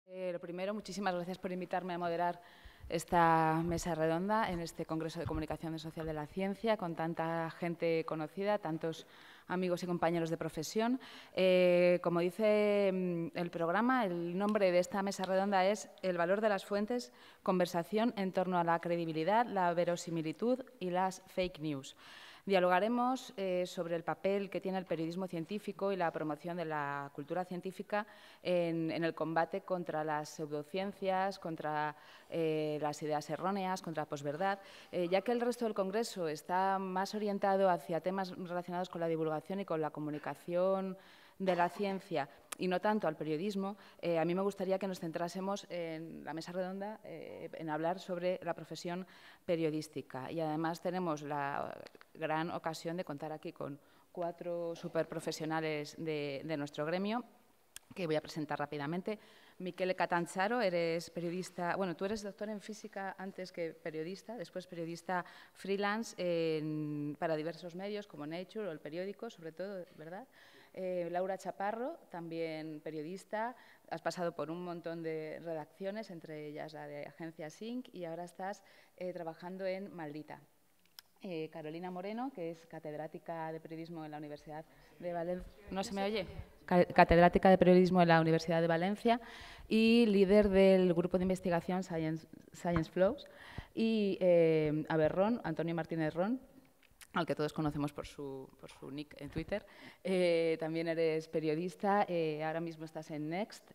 Lo primero, muchísimas gracias por invitarme a moderar esta mesa redonda en este Congreso de Comunicación Social de la Ciencia, con tanta gente conocida, tantos amigos y compañeros de profesión. Como dice el programa, el nombre de esta mesa redonda es El valor de las fuentes, conversación en torno a la credibilidad, la verosimilitud y las fake news. Dialogaremos sobre el papel que tiene el periodismo científico y la promoción de la cultura científica en el combate contra las pseudociencias, contra las ideas erróneas, contra la posverdad, ya que el resto del Congreso está más orientado hacia temas relacionados con la divulgación y con la comunicación de la ciencia y no tanto al periodismo. A mí me gustaría que nos centrásemos en la mesa redonda, en hablar sobre la profesión periodística. Y además tenemos la gran ocasión de contar aquí con 4 superprofesionales de nuestro gremio, que voy a presentar rápidamente. Michele Catanzaro, eres periodista, bueno, tú eres doctor en física antes que periodista, después periodista freelance para diversos medios como Nature o El Periódico, sobre todo, ¿verdad? Laura Chaparro, también periodista, has pasado por un montón de redacciones, entre ellas la de Agencia Sync, y ahora estás trabajando en Maldita. Carolina Moreno, que es catedrática de periodismo en la Universidad de Valencia. ¿No se me oye? Catedrática de periodismo en la Universidad de Valencia y líder del grupo de investigación Science Flows. Y Antonio Martínez Ron, al que todos conocemos por su nick en Twitter. También eres periodista, ahora mismo estás en Next,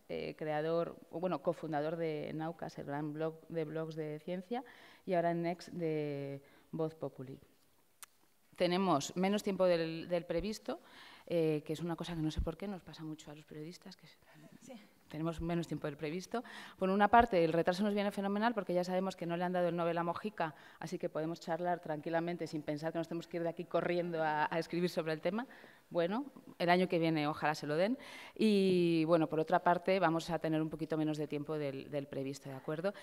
cofundador de Naucas, el gran blog de blogs de ciencia, y ahora en Next de Voz Populi. Tenemos menos tiempo del previsto, que es una cosa que no sé por qué nos pasa mucho a los periodistas, que sí. Tenemos menos tiempo del previsto. Por una parte, el retraso nos viene fenomenal porque ya sabemos que no le han dado el Nobel a Mojica, así que podemos charlar tranquilamente sin pensar que nos tenemos que ir de aquí corriendo a escribir sobre el tema. Bueno, el año que viene ojalá se lo den. Y, bueno, por otra parte, vamos a tener un poquito menos de tiempo del previsto, ¿de acuerdo?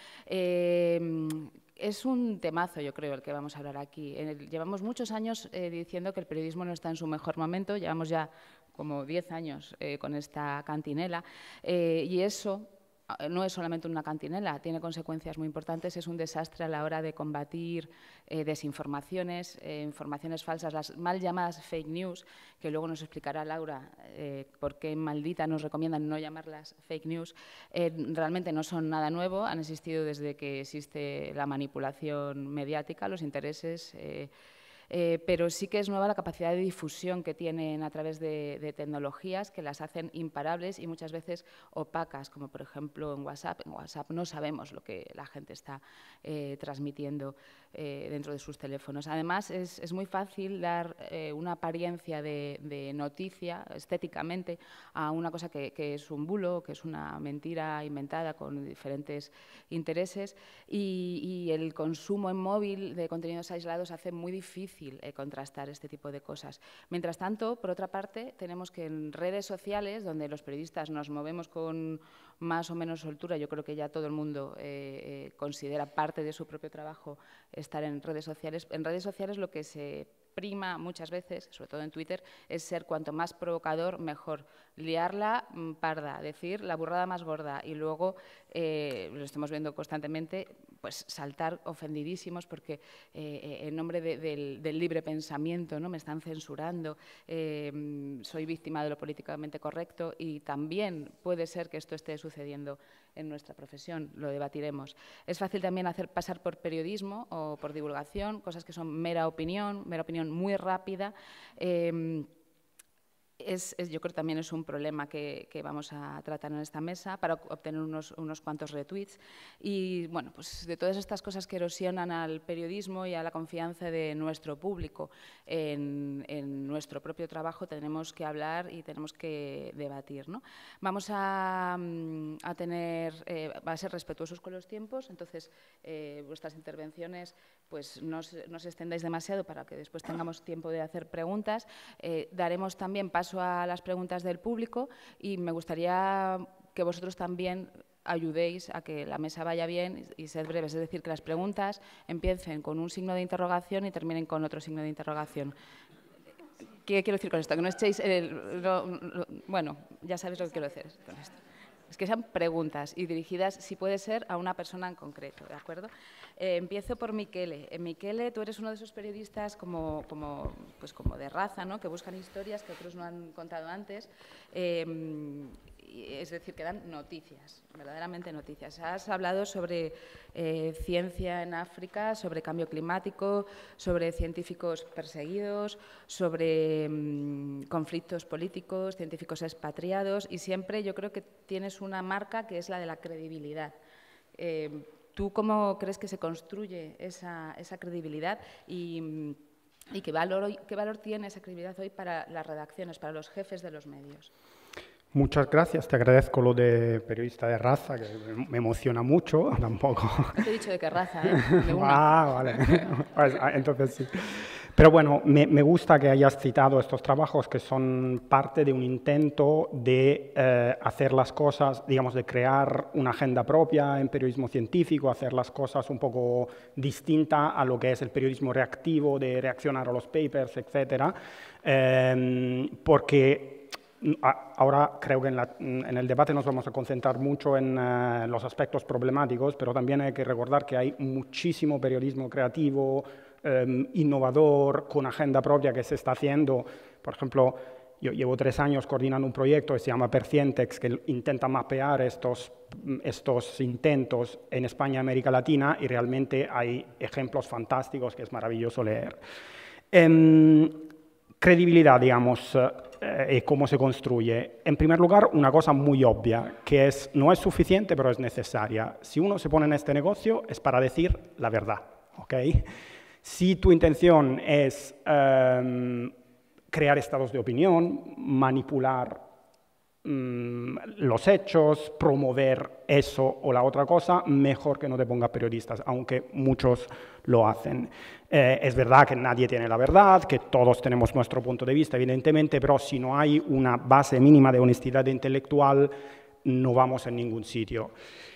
Es un temazo, yo creo, el que vamos a hablar aquí. Llevamos muchos años diciendo que el periodismo no está en su mejor momento. Llevamos ya como 10 años con esta cantinela. Y eso no es solamente una cantinela, tiene consecuencias muy importantes, es un desastre a la hora de combatir desinformaciones, informaciones falsas, las mal llamadas fake news, que luego nos explicará Laura por qué en Maldita nos recomiendan no llamarlas fake news. Realmente no son nada nuevo, han existido desde que existe la manipulación mediática, los intereses. Pero sí que es nueva la capacidad de difusión que tienen a través de tecnologías que las hacen imparables y muchas veces opacas, como por ejemplo en WhatsApp. En WhatsApp no sabemos lo que la gente está transmitiendo dentro de sus teléfonos. Además, es muy fácil dar una apariencia de noticia estéticamente a una cosa que es un bulo, que es una mentira inventada con diferentes intereses, y el consumo en móvil de contenidos aislados hace muy difícil contrastar este tipo de cosas. Mientras tanto, por otra parte, tenemos que en redes sociales, donde los periodistas nos movemos con más o menos soltura, yo creo que ya todo el mundo considera parte de su propio trabajo estar en redes sociales. En redes sociales lo que se prima muchas veces, sobre todo en Twitter, es ser cuanto más provocador, mejor. Liarla parda, decir la burrada más gorda y luego, lo estamos viendo constantemente, pues saltar ofendidísimos porque en nombre del libre pensamiento, ¿no?, me están censurando, soy víctima de lo políticamente correcto, y también puede ser que esto esté sucediendo en nuestra profesión, lo debatiremos. Es fácil también hacer pasar por periodismo o por divulgación, cosas que son mera opinión muy rápida. Yo creo que también es un problema que vamos a tratar en esta mesa para obtener unos cuantos retweets. Y, bueno, pues de todas estas cosas que erosionan al periodismo y a la confianza de nuestro público en nuestro propio trabajo tenemos que hablar y tenemos que debatir, ¿no? Vamos a ser respetuosos con los tiempos, entonces vuestras intervenciones pues no os extendáis demasiado para que después tengamos tiempo de hacer preguntas. Daremos también paso a las preguntas del público y me gustaría que vosotros también ayudéis a que la mesa vaya bien y sed breves, es decir, que las preguntas empiecen con un signo de interrogación y terminen con otro signo de interrogación. ¿Qué quiero decir con esto? Que no echéis bueno, ya sabéis lo que quiero decir con esto. es que sean preguntas y dirigidas, si puede ser, a una persona en concreto, ¿de acuerdo? Empiezo por Michele. Michele, tú eres uno de esos periodistas como de raza, ¿no?, que buscan historias que otros no han contado antes, es decir, que dan noticias, verdaderamente noticias. Has hablado sobre ciencia en África, sobre cambio climático, sobre científicos perseguidos, sobre conflictos políticos, científicos expatriados, y siempre yo creo que tienes una marca que es la de la credibilidad. ¿Tú cómo crees que se construye esa credibilidad y qué valor tiene esa credibilidad hoy para las redacciones, para los jefes de los medios? Muchas gracias, te agradezco lo de periodista de raza, que me emociona mucho, tampoco. No te he dicho de qué raza, ¿eh? De una. Ah, vale, pues, entonces sí. Pero bueno, me gusta que hayas citado estos trabajos que son parte de un intento de hacer las cosas, digamos, de crear una agenda propia en periodismo científico, hacer las cosas un poco distinta a lo que es el periodismo reactivo, de reaccionar a los papers, etcétera, porque ahora creo que en el debate nos vamos a concentrar mucho en los aspectos problemáticos, pero también hay que recordar que hay muchísimo periodismo creativo, innovador, con agenda propia que se está haciendo. Por ejemplo, yo llevo 3 años coordinando un proyecto que se llama Percientex, que intenta mapear estos intentos en España y América Latina, y realmente hay ejemplos fantásticos que es maravilloso leer. Credibilidad, digamos, y cómo se construye. En primer lugar, una cosa muy obvia, que no es suficiente, pero es necesaria. Si uno se pone en este negocio, es para decir la verdad, ¿ok? Si tu intención es crear estados de opinión, manipular los hechos, promover eso o la otra cosa, mejor que no te pongas periodistas, aunque muchos lo hacen. Es verdad que nadie tiene la verdad, que todos tenemos nuestro punto de vista, evidentemente, pero si no hay una base mínima de honestidad intelectual, no vamos a ningún sitio.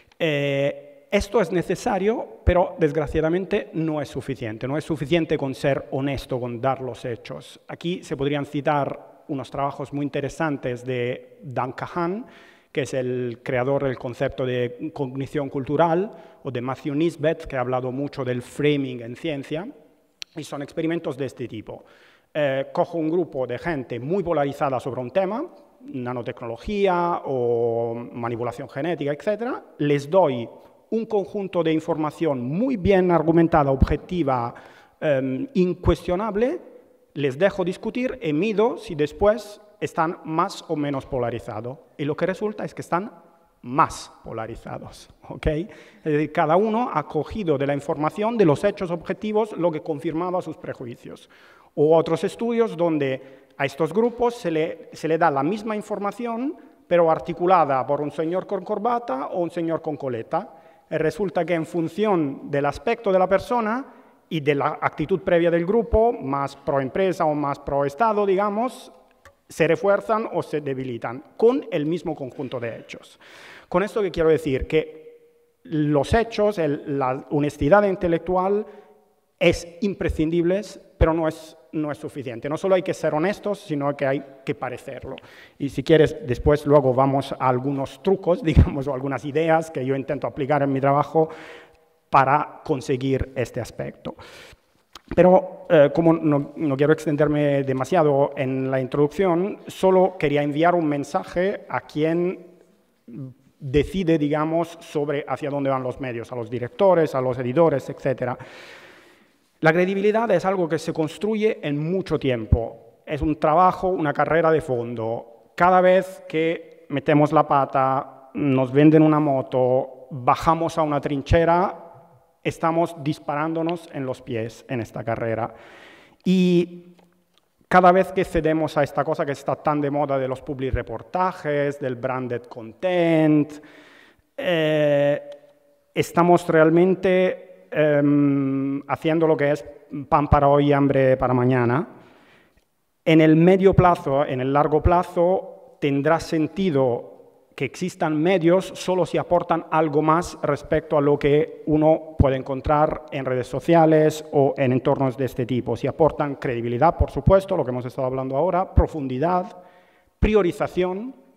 Esto es necesario, pero desgraciadamente no es suficiente. No es suficiente con ser honesto, con dar los hechos. Aquí se podrían citar unos trabajos muy interesantes de Dan Kahan, que es el creador del concepto de cognición cultural, o de Matthew Nisbet, que ha hablado mucho del framing en ciencia, y son experimentos de este tipo. Cojo un grupo de gente muy polarizada sobre un tema, nanotecnología o manipulación genética, etc. Les doy un conjunto de información muy bien argumentada, objetiva, incuestionable, les dejo discutir y mido si después están más o menos polarizados. Y lo que resulta es que están más polarizados, ¿ok? Es decir, cada uno ha cogido de la información, de los hechos objetivos, lo que confirmaba sus prejuicios. O otros estudios donde a estos grupos se le da la misma información, pero articulada por un señor con corbata o un señor con coleta. Y resulta que en función del aspecto de la persona y de la actitud previa del grupo, más pro empresa o más pro Estado, digamos, se refuerzan o se debilitan con el mismo conjunto de hechos. Con esto que quiero decir que los hechos, la honestidad intelectual es imprescindible, pero no es suficiente. No solo hay que ser honestos, sino que hay que parecerlo. Y si quieres, después luego vamos a algunos trucos, digamos, o algunas ideas que yo intento aplicar en mi trabajo para conseguir este aspecto. Pero como no quiero extenderme demasiado en la introducción, solo quería enviar un mensaje a quien decide, digamos, sobre hacia dónde van los medios, a los directores, a los editores, etc. La credibilidad es algo que se construye en mucho tiempo. Es un trabajo, una carrera de fondo. Cada vez que metemos la pata, nos venden una moto, bajamos a una trinchera, estamos disparándonos en los pies en esta carrera. Y cada vez que cedemos a esta cosa que está tan de moda de los public reportajes, del branded content, estamos realmente haciendo lo que es pan para hoy y hambre para mañana. En el medio plazo, en el largo plazo, tendrá sentido que existan medios solo si aportan algo más respecto a lo que uno puede encontrar en redes sociales o en entornos de este tipo. Si aportan credibilidad, por supuesto, lo que hemos estado hablando ahora, profundidad, priorización,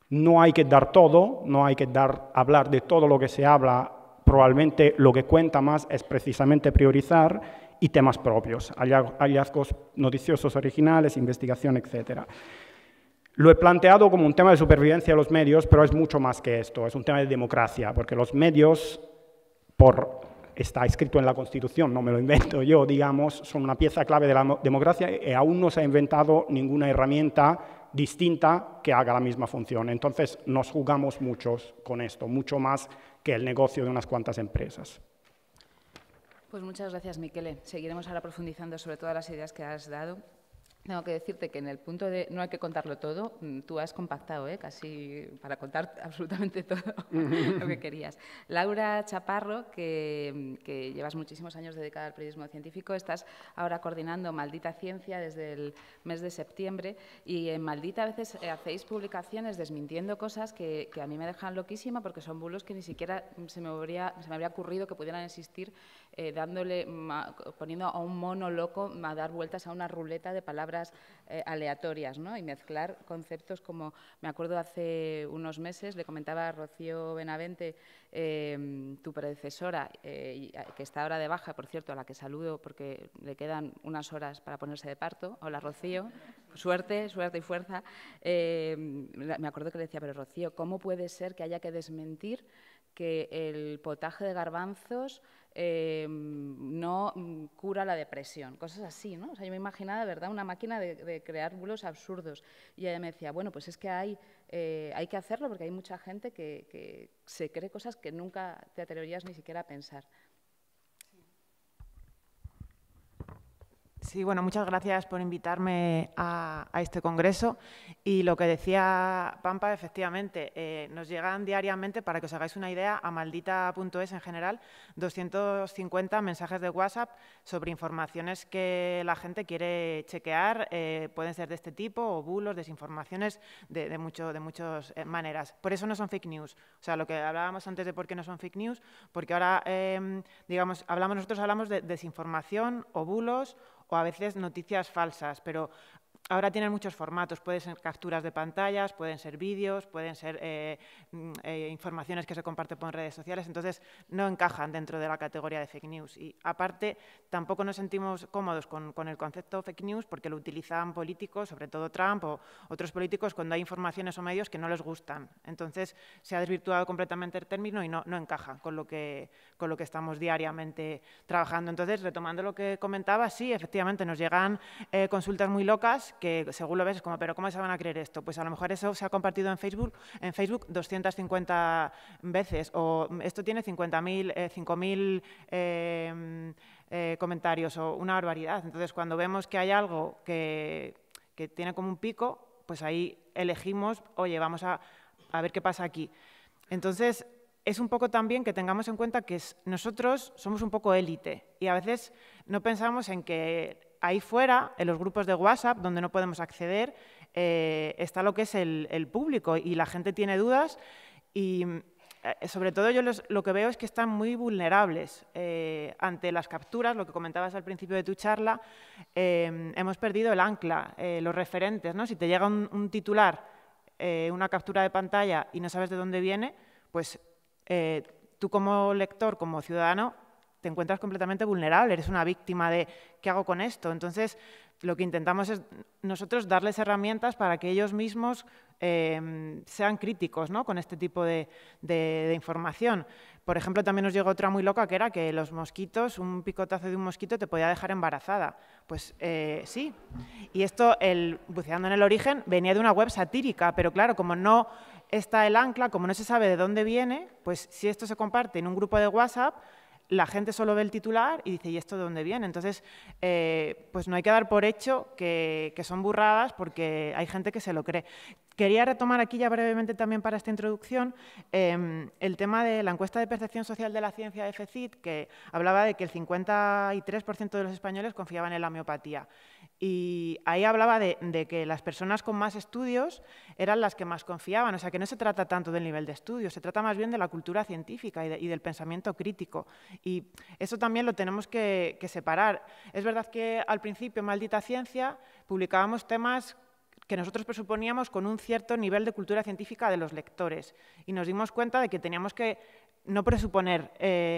No hay que dar todo, no hay que hablar de todo lo que se habla. Probablemente lo que cuenta más es precisamente priorizar y temas propios, hallazgos noticiosos originales, investigación, etc. Lo he planteado como un tema de supervivencia de los medios, pero es mucho más que esto, es un tema de democracia, porque los medios, está escrito en la Constitución, no me lo invento yo, digamos, son una pieza clave de la democracia y aún no se ha inventado ninguna herramienta distinta que haga la misma función. Entonces, nos jugamos muchos con esto, mucho más que el negocio de unas cuantas empresas. Pues muchas gracias, Miquele. Seguiremos ahora profundizando sobre todas las ideas que has dado. Tengo que decirte que en el punto de no hay que contarlo todo, tú has compactado casi para contar absolutamente todo lo que querías. Laura Chaparro, que llevas muchísimos años dedicada al periodismo científico, estás ahora coordinando Maldita Ciencia desde el mes de septiembre y en Maldita a veces hacéis publicaciones desmintiendo cosas que a mí me dejan loquísima porque son bulos que ni siquiera se me habría ocurrido que pudieran existir, poniendo a un mono loco a dar vueltas a una ruleta de palabras aleatorias, ¿no? Y mezclar conceptos como, me acuerdo hace unos meses, le comentaba a Rocío Benavente, tu predecesora, que está ahora de baja, por cierto, a la que saludo porque le quedan unas horas para ponerse de parto. Hola, Rocío. Suerte, suerte y fuerza. Me acuerdo que le decía, pero Rocío, ¿cómo puede ser que haya que desmentir que el potaje de garbanzos no cura la depresión? Cosas así, ¿no? O sea, yo me imaginaba, de verdad, una máquina de crear bulos absurdos. Y ella me decía, bueno, pues es que hay que hacerlo porque hay mucha gente que se cree cosas que nunca te atreverías ni siquiera a pensar. Sí, bueno, muchas gracias por invitarme a este congreso. Y lo que decía Pampa, efectivamente, nos llegan diariamente, para que os hagáis una idea, a maldita.es en general, 250 mensajes de WhatsApp sobre informaciones que la gente quiere chequear. Pueden ser de este tipo, o bulos, desinformaciones, de muchas maneras. Por eso no son fake news. O sea, lo que hablábamos antes de por qué no son fake news, porque ahora, digamos, nosotros hablamos de desinformación o bulos, o a veces noticias falsas, pero ahora tienen muchos formatos. Pueden ser capturas de pantallas, pueden ser vídeos, pueden ser informaciones que se comparten por redes sociales. Entonces, no encajan dentro de la categoría de fake news. Y, aparte, tampoco nos sentimos cómodos con el concepto fake news porque lo utilizan políticos, sobre todo Trump o otros políticos, cuando hay informaciones o medios que no les gustan. Entonces, se ha desvirtuado completamente el término y no encaja con lo que estamos diariamente trabajando. Entonces, retomando lo que comentaba, sí, efectivamente, nos llegan consultas muy locas que según lo ves es como, ¿pero cómo se van a creer esto? Pues a lo mejor eso se ha compartido en Facebook 250 veces, o esto tiene 5.000 comentarios, o una barbaridad. Entonces, cuando vemos que hay algo que tiene como un pico, pues ahí elegimos, oye, vamos a ver qué pasa aquí. Entonces, es un poco también que tengamos en cuenta que nosotros somos un poco élite y a veces no pensamos en que ahí fuera, en los grupos de WhatsApp, donde no podemos acceder, está lo que es el público y la gente tiene dudas y, sobre todo, yo lo que veo es que están muy vulnerables ante las capturas, lo que comentabas al principio de tu charla. Hemos perdido el ancla, los referentes, ¿no? Si te llega un titular, una captura de pantalla y no sabes de dónde viene, pues tú como lector, como ciudadano, te encuentras completamente vulnerable, eres una víctima de ¿qué hago con esto? Entonces, lo que intentamos es nosotros darles herramientas para que ellos mismos sean críticos, ¿no?, con este tipo de información. Por ejemplo, también nos llegó otra muy loca, que era que los mosquitos, un picotazo de un mosquito te podía dejar embarazada. Pues sí. Y esto, Buceando en el Origen, venía de una web satírica, pero claro, como no está el ancla, como no se sabe de dónde viene, pues si esto se comparte en un grupo de WhatsApp, la gente solo ve el titular y dice, ¿y esto de dónde viene? Entonces, pues no hay que dar por hecho que son burradas porque hay gente que se lo cree. Quería retomar aquí ya brevemente también para esta introducción el tema de la encuesta de percepción social de la ciencia de FECIT, que hablaba de que el 53% de los españoles confiaban en la homeopatía. Y ahí hablaba de que las personas con más estudios eran las que más confiaban. O sea, que no se trata tanto del nivel de estudio, se trata más bien de la cultura científica y del pensamiento crítico. Y eso también lo tenemos que separar. Es verdad que al principio, en Maldita Ciencia, publicábamos temas que nosotros presuponíamos con un cierto nivel de cultura científica de los lectores. Y nos dimos cuenta de que teníamos que no presuponer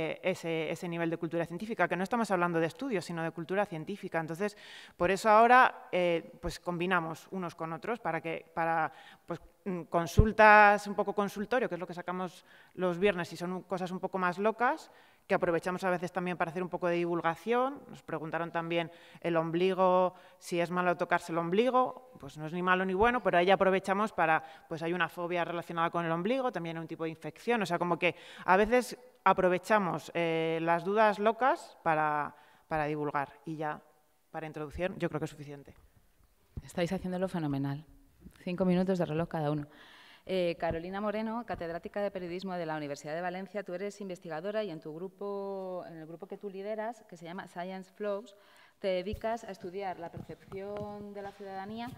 ese nivel de cultura científica, que no estamos hablando de estudios, sino de cultura científica. Entonces, por eso ahora pues combinamos unos con otros para pues, consultas, un poco consultorio, que es lo que sacamos los viernes y son cosas un poco más locas, que aprovechamos a veces también para hacer un poco de divulgación. Nos preguntaron también el ombligo, si es malo tocarse el ombligo, pues no es ni malo ni bueno, pero ahí aprovechamos para, pues hay una fobia relacionada con el ombligo, también hay un tipo de infección, o sea, como que a veces aprovechamos las dudas locas para divulgar y ya, para introducción, yo creo que es suficiente. Estáis haciéndolo fenomenal. 5 minutos de reloj cada uno. Carolina Moreno, catedrática de Periodismo de la Universidad de Valencia, tú eres investigadora y en el grupo que tú lideras, que se llama Science Flows, te dedicas a estudiar la percepción de la ciudadanía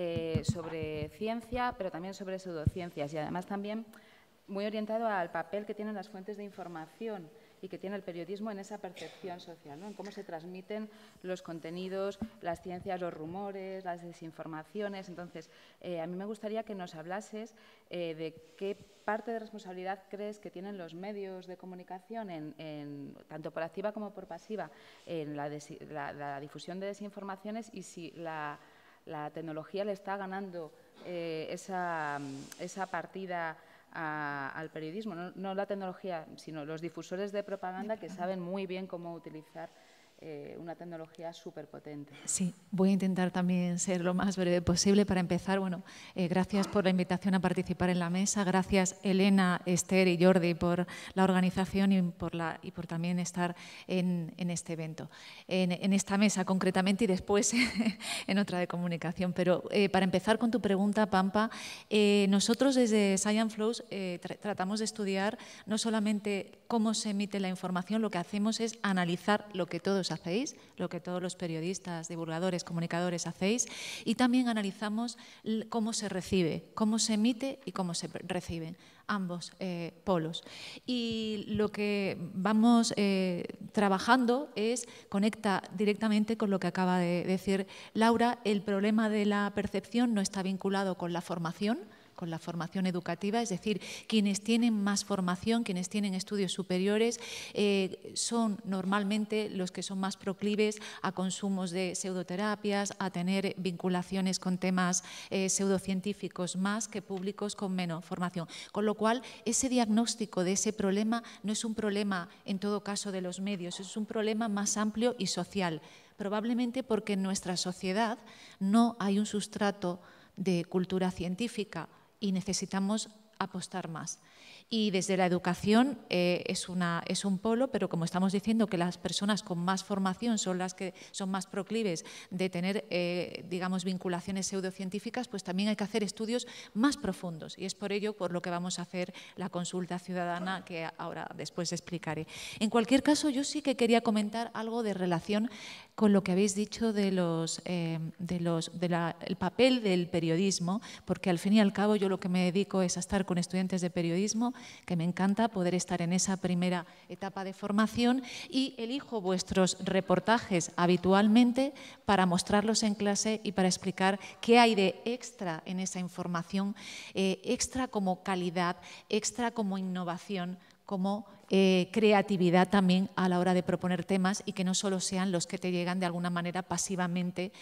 sobre ciencia, pero también sobre pseudociencias y además también muy orientado al papel que tienen las fuentes de información y que tiene el periodismo en esa percepción social, ¿no? En cómo se transmiten los contenidos, las ciencias, los rumores, las desinformaciones. Entonces, a mí me gustaría que nos hablases de qué parte de responsabilidad crees que tienen los medios de comunicación, tanto por activa como por pasiva, en la difusión de desinformaciones y si la tecnología le está ganando esa partida al periodismo, no la tecnología, sino los difusores de propaganda que saben muy bien cómo utilizar una tecnología súper potente. Sí, voy a intentar también ser lo más breve posible. Para empezar, bueno, gracias por la invitación a participar en la mesa. Gracias, Elena, Esther y Jordi, por la organización y por también estar en este evento, en esta mesa concretamente y después en otra de comunicación. Pero para empezar con tu pregunta, Pampa, nosotros desde Science Flows tratamos de estudiar no solamente cómo se emite la información, lo que hacemos es analizar lo que todos hacéis, lo que todos los periodistas, divulgadores, comunicadores hacéis, y también analizamos cómo se recibe, cómo se emite y cómo se reciben ambos polos. Y lo que vamos trabajando conecta directamente con lo que acaba de decir Laura. El problema de la percepción no está vinculado con la formación educativa, es decir, quienes tienen más formación, quienes tienen estudios superiores, son normalmente los que son más proclives a consumos de pseudoterapias, a tener vinculaciones con temas pseudocientíficos más que públicos con menos formación. Con lo cual, ese diagnóstico de ese problema no es un problema, en todo caso, de los medios, es un problema más amplio y social, probablemente porque en nuestra sociedad no hay un sustrato de cultura científica y necesitamos apostar más. Y desde la educación es un polo, pero como estamos diciendo que las personas con más formación son las que son más proclives de tener, digamos, vinculaciones pseudocientíficas, pues también hay que hacer estudios más profundos. Y es por ello por lo que vamos a hacer la consulta ciudadana, que ahora después explicaré. En cualquier caso, yo sí que quería comentar algo de relación con lo que habéis dicho del papel del periodismo, porque al fin y al cabo yo lo que me dedico es a estar con estudiantes de periodismo, que me encanta poder estar en esa primera etapa de formación, y elijo vuestros reportajes habitualmente para mostrarlos en clase y para explicar qué hay de extra en esa información, extra como calidad, extra como innovación, como creatividad también a la hora de proponer temas y que no solo sean los que te llegan de alguna manera pasivamente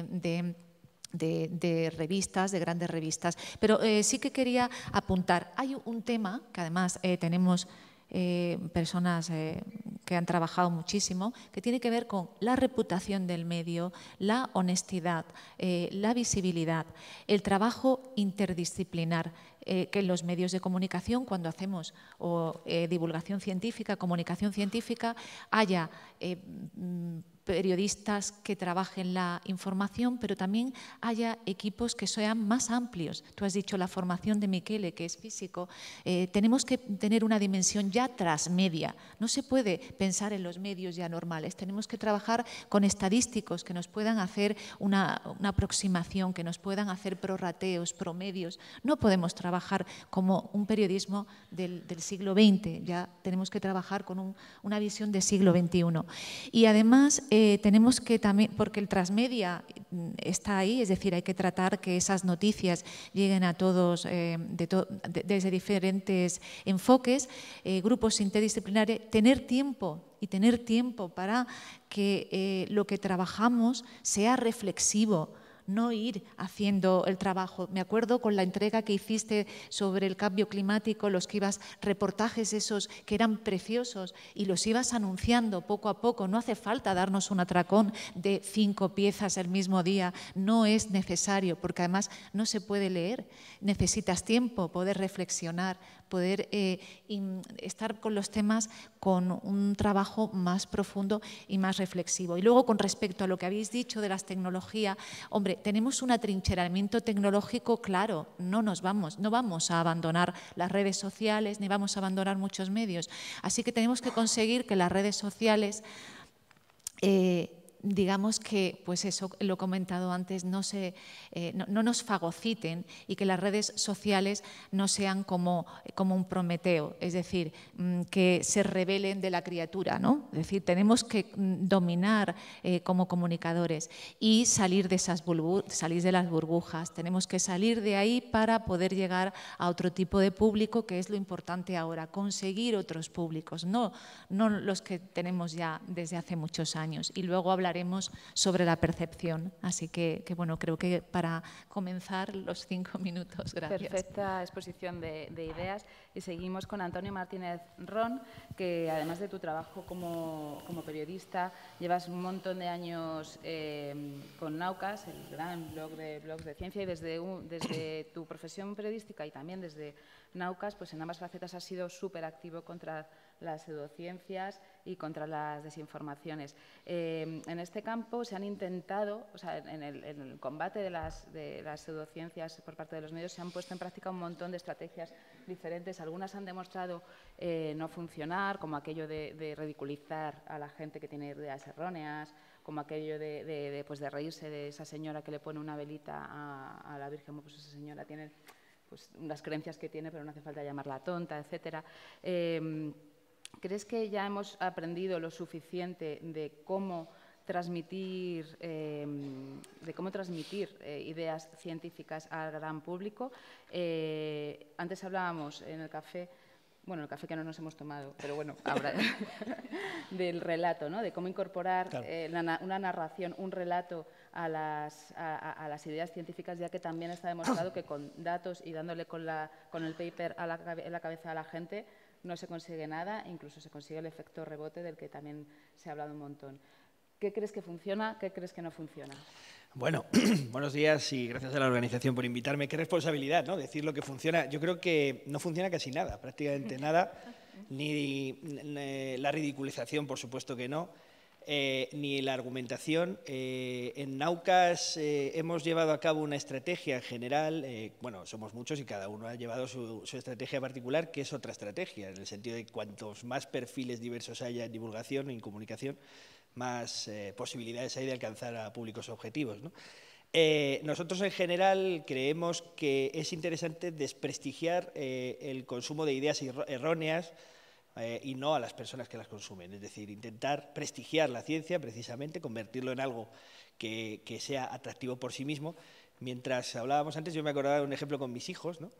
de revistas, de grandes revistas. Pero sí que quería apuntar, hay un tema que además tenemos personas que han trabajado muchísimo, que tiene que ver con la reputación del medio, la honestidad, la visibilidad, el trabajo interdisciplinar, que en los medios de comunicación, cuando hacemos divulgación científica, comunicación científica, haya periodistas que trabajen la información, pero también haya equipos que sean más amplios. Tú has dicho la formación de Michele, que es físico. Tenemos que tener una dimensión ya transmedia. No se puede pensar en los medios ya normales. Tenemos que trabajar con estadísticos que nos puedan hacer una aproximación, que nos puedan hacer prorrateos, promedios. No podemos trabajar trabajar como un periodismo del siglo XX, ya tenemos que trabajar con una visión del siglo XXI. Y además tenemos que también, porque el transmedia está ahí, es decir, hay que tratar que esas noticias lleguen a todos desde diferentes enfoques, grupos interdisciplinarios, tener tiempo para que lo que trabajamos sea reflexivo, no ir haciendo el trabajo. Me acuerdo con la entrega que hiciste sobre el cambio climático, los que ibas, reportajes esos que eran preciosos y los ibas anunciando poco a poco. No hace falta darnos un atracón de 5 piezas el mismo día, no es necesario, porque además no se puede leer. Necesitas tiempo, poder reflexionar, poder estar con los temas con un trabajo más profundo y más reflexivo. Y luego, con respecto a lo que habéis dicho de las tecnologías, hombre, tenemos un atrincheramiento tecnológico claro, no vamos a abandonar las redes sociales ni vamos a abandonar muchos medios. Así que tenemos que conseguir que las redes sociales digamos que, pues eso lo he comentado antes, no nos fagociten y que las redes sociales no sean como un Prometeo, es decir, que se rebelen de la criatura, ¿no? Es decir, tenemos que dominar como comunicadores y salir de salir de las burbujas. Tenemos que salir de ahí para poder llegar a otro tipo de público, que es lo importante ahora, conseguir otros públicos, no los que tenemos ya desde hace muchos años. Y luego hablaremos sobre la percepción. Así que bueno, creo que para comenzar los 5 minutos. Gracias. Perfecta exposición de ideas. Y seguimos con Antonio Martínez Ron, que además de tu trabajo como periodista, llevas un montón de años con Naucas, el gran blog de ciencia, y desde tu profesión periodística y también desde Naucas, pues en ambas facetas has sido súper activo contra las pseudociencias y contra las desinformaciones. En este campo se han intentado, o sea, en el combate de las pseudociencias por parte de los medios, se han puesto en práctica un montón de estrategias diferentes. Algunas han demostrado no funcionar, como aquello de ridiculizar a la gente que tiene ideas erróneas, como aquello de reírse de esa señora que le pone una velita a la Virgen. Pues esa señora tiene pues las creencias que tiene, pero no hace falta llamarla tonta, etcétera. ¿Crees que ya hemos aprendido lo suficiente de cómo transmitir ideas científicas al gran público? Antes hablábamos en el café, bueno, el café que no nos hemos tomado, pero bueno, ahora del relato, ¿no? De cómo incorporar una narración, un relato a las ideas científicas, ya que también está demostrado que con datos y dándole con el paper en la cabeza a la gente no se consigue nada, incluso se consigue el efecto rebote del que también se ha hablado un montón. ¿Qué crees que funciona? ¿Qué crees que no funciona? Bueno, buenos días y gracias a la organización por invitarme. Qué responsabilidad, ¿no? Decir lo que funciona. Yo creo que no funciona casi nada, prácticamente nada. Ni la ridiculización, por supuesto que no, ni la argumentación. En Naucas hemos llevado a cabo una estrategia en general. Bueno, somos muchos y cada uno ha llevado su estrategia particular, que es otra estrategia, en el sentido de cuantos más perfiles diversos haya en divulgación, en comunicación, más posibilidades hay de alcanzar a públicos objetivos, ¿no? Nosotros en general creemos que es interesante desprestigiar el consumo de ideas erróneas y no a las personas que las consumen. Es decir, intentar prestigiar la ciencia, precisamente, convertirlo en algo que sea atractivo por sí mismo. Mientras hablábamos antes, yo me acordaba de un ejemplo con mis hijos, ¿no?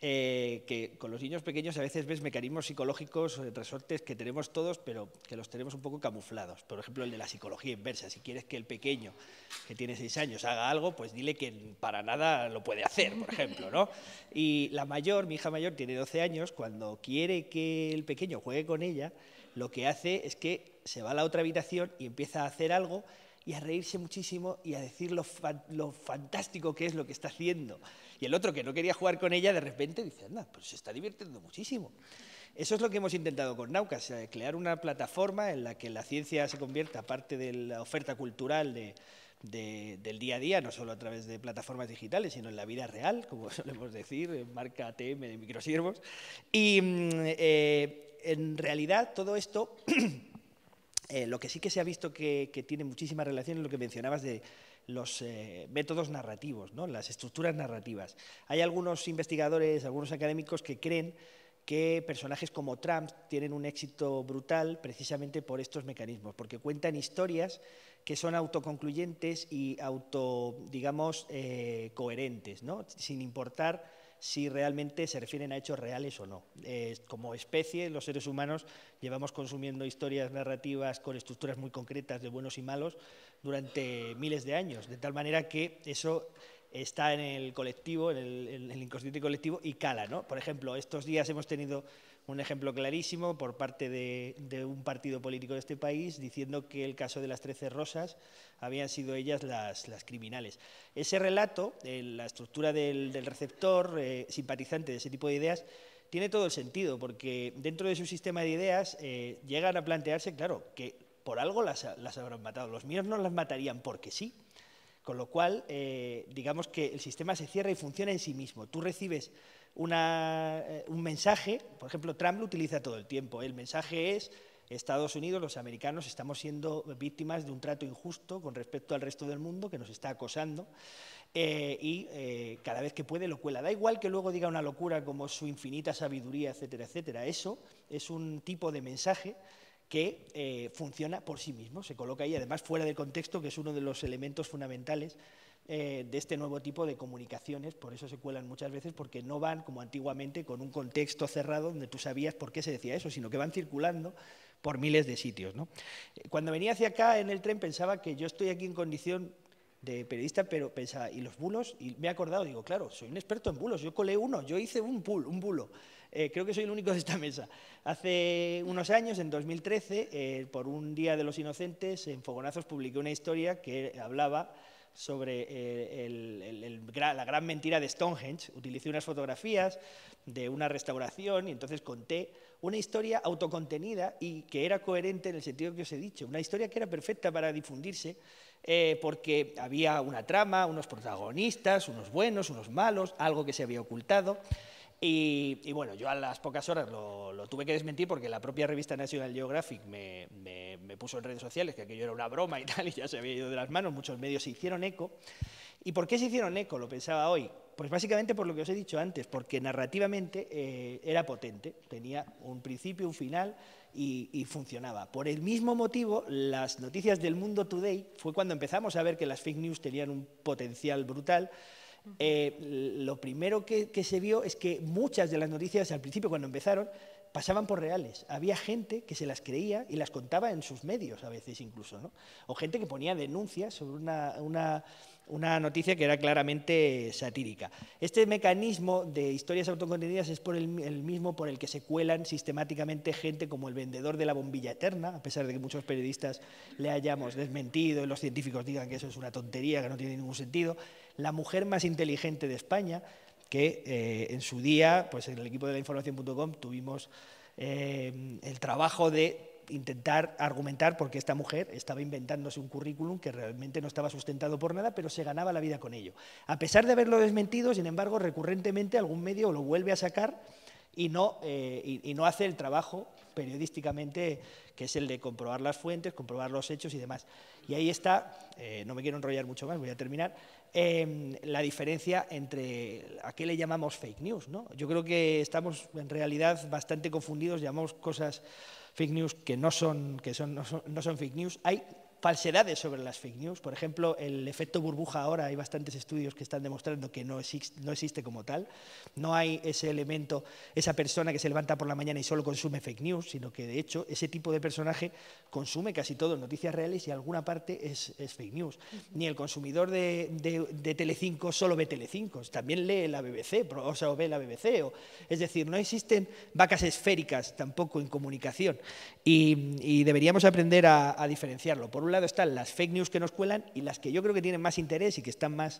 Que con los niños pequeños a veces ves mecanismos psicológicos, resortes que tenemos todos, pero que los tenemos un poco camuflados. Por ejemplo, el de la psicología inversa. Si quieres que el pequeño, que tiene 6 años, haga algo, pues dile que para nada lo puede hacer, por ejemplo, ¿no? Y la mayor, mi hija mayor, tiene 12 años, cuando quiere que el pequeño juegue con ella, lo que hace es que se va a la otra habitación y empieza a hacer algo y a reírse muchísimo y a decir lo fantástico que es lo que está haciendo. Y el otro, que no quería jugar con ella, de repente dice, anda, pues se está divirtiendo muchísimo. Eso es lo que hemos intentado con Naucas, crear una plataforma en la que la ciencia se convierta, aparte de la oferta cultural del día a día, no solo a través de plataformas digitales, sino en la vida real, como solemos decir, marca ATM de microsiervos. Y en realidad todo esto... lo que sí que se ha visto que tiene muchísima relación es lo que mencionabas de los métodos narrativos, ¿no? Las estructuras narrativas. Hay algunos investigadores, algunos académicos que creen que personajes como Trump tienen un éxito brutal precisamente por estos mecanismos, porque cuentan historias que son autoconcluyentes y digamos, coherentes, ¿no? Sin importar si realmente se refieren a hechos reales o no. Como especie, los seres humanos llevamos consumiendo historias narrativas con estructuras muy concretas de buenos y malos durante miles de años, de tal manera que eso está en el colectivo, en el inconsciente colectivo y cala, ¿no? Por ejemplo, estos días hemos tenido un ejemplo clarísimo por parte de un partido político de este país diciendo que el caso de las 13 Rosas habían sido ellas las criminales. Ese relato, la estructura del receptor simpatizante de ese tipo de ideas, tiene todo el sentido, porque dentro de su sistema de ideas llegan a plantearse, claro, que por algo las habrán matado. Los míos no las matarían porque sí. Con lo cual, digamos que el sistema se cierra y funciona en sí mismo. Tú recibes un mensaje, por ejemplo, Trump lo utiliza todo el tiempo. El mensaje es: Estados Unidos, los americanos, estamos siendo víctimas de un trato injusto con respecto al resto del mundo que nos está acosando y cada vez que puede lo cuela. Da igual que luego diga una locura como su infinita sabiduría, etcétera, etcétera. Eso es un tipo de mensaje que funciona por sí mismo, se coloca ahí, además fuera del contexto, que es uno de los elementos fundamentales de este nuevo tipo de comunicaciones. Por eso se cuelan muchas veces, porque no van como antiguamente con un contexto cerrado donde tú sabías por qué se decía eso, sino que van circulando por miles de sitios, ¿no? Cuando venía hacia acá en el tren pensaba que yo estoy aquí en condición de periodista, pero pensaba, ¿y los bulos? Y me he acordado, digo, claro, soy un experto en bulos, yo colé uno, yo hice un bulo. Creo que soy el único de esta mesa. Hace unos años, en 2013, por un Día de los Inocentes, en Fogonazos publiqué una historia que hablaba sobre la gran mentira de Stonehenge. Utilicé unas fotografías de una restauración y entonces conté una historia autocontenida y que era coherente en el sentido que os he dicho. Una historia que era perfecta para difundirse porque había una trama, unos protagonistas, unos buenos, unos malos, algo que se había ocultado. Y bueno, yo a las pocas horas lo tuve que desmentir porque la propia revista National Geographic me puso en redes sociales que aquello era una broma y tal, y ya se había ido de las manos, muchos medios se hicieron eco. ¿Y por qué se hicieron eco? Lo pensaba hoy. Pues básicamente por lo que os he dicho antes, porque narrativamente era potente, tenía un principio, un final y funcionaba. Por el mismo motivo, las noticias del Mundo Today fue cuando empezamos a ver que las fake news tenían un potencial brutal. Lo primero que se vio es que muchas de las noticias al principio, cuando empezaron, pasaban por reales. Había gente que se las creía y las contaba en sus medios a veces incluso, ¿no? O gente que ponía denuncias sobre una noticia que era claramente satírica. Este mecanismo de historias autocontenidas es por el mismo por el que se cuelan sistemáticamente gente como el vendedor de la bombilla eterna, a pesar de que muchos periodistas le hayamos desmentido y los científicos digan que eso es una tontería, que no tiene ningún sentido. La mujer más inteligente de España, que en su día, pues en el equipo de la información.com tuvimos el trabajo de intentar argumentar por qué esta mujer estaba inventándose un currículum que realmente no estaba sustentado por nada, pero se ganaba la vida con ello. A pesar de haberlo desmentido, sin embargo, recurrentemente algún medio lo vuelve a sacar y no hace el trabajo periodísticamente, que es el de comprobar las fuentes, comprobar los hechos y demás. Y ahí está, no me quiero enrollar mucho más, voy a terminar, la diferencia entre a qué le llamamos fake news, ¿no? Yo creo que estamos en realidad bastante confundidos, llamamos cosas fake news que no son fake news. Hay falsedades sobre las fake news. Por ejemplo, el efecto burbuja ahora, hay bastantes estudios que están demostrando que no existe como tal. No hay ese elemento, esa persona que se levanta por la mañana y solo consume fake news, sino que de hecho ese tipo de personaje consume casi todo noticias reales y alguna parte es fake news. Ni el consumidor de Telecinco solo ve Telecinco, también lee la BBC, o ve la BBC. Es decir, no existen vacas esféricas tampoco en comunicación y deberíamos aprender a diferenciarlo. Por un lado están las fake news que nos cuelan y las que yo creo que tienen más interés y que están más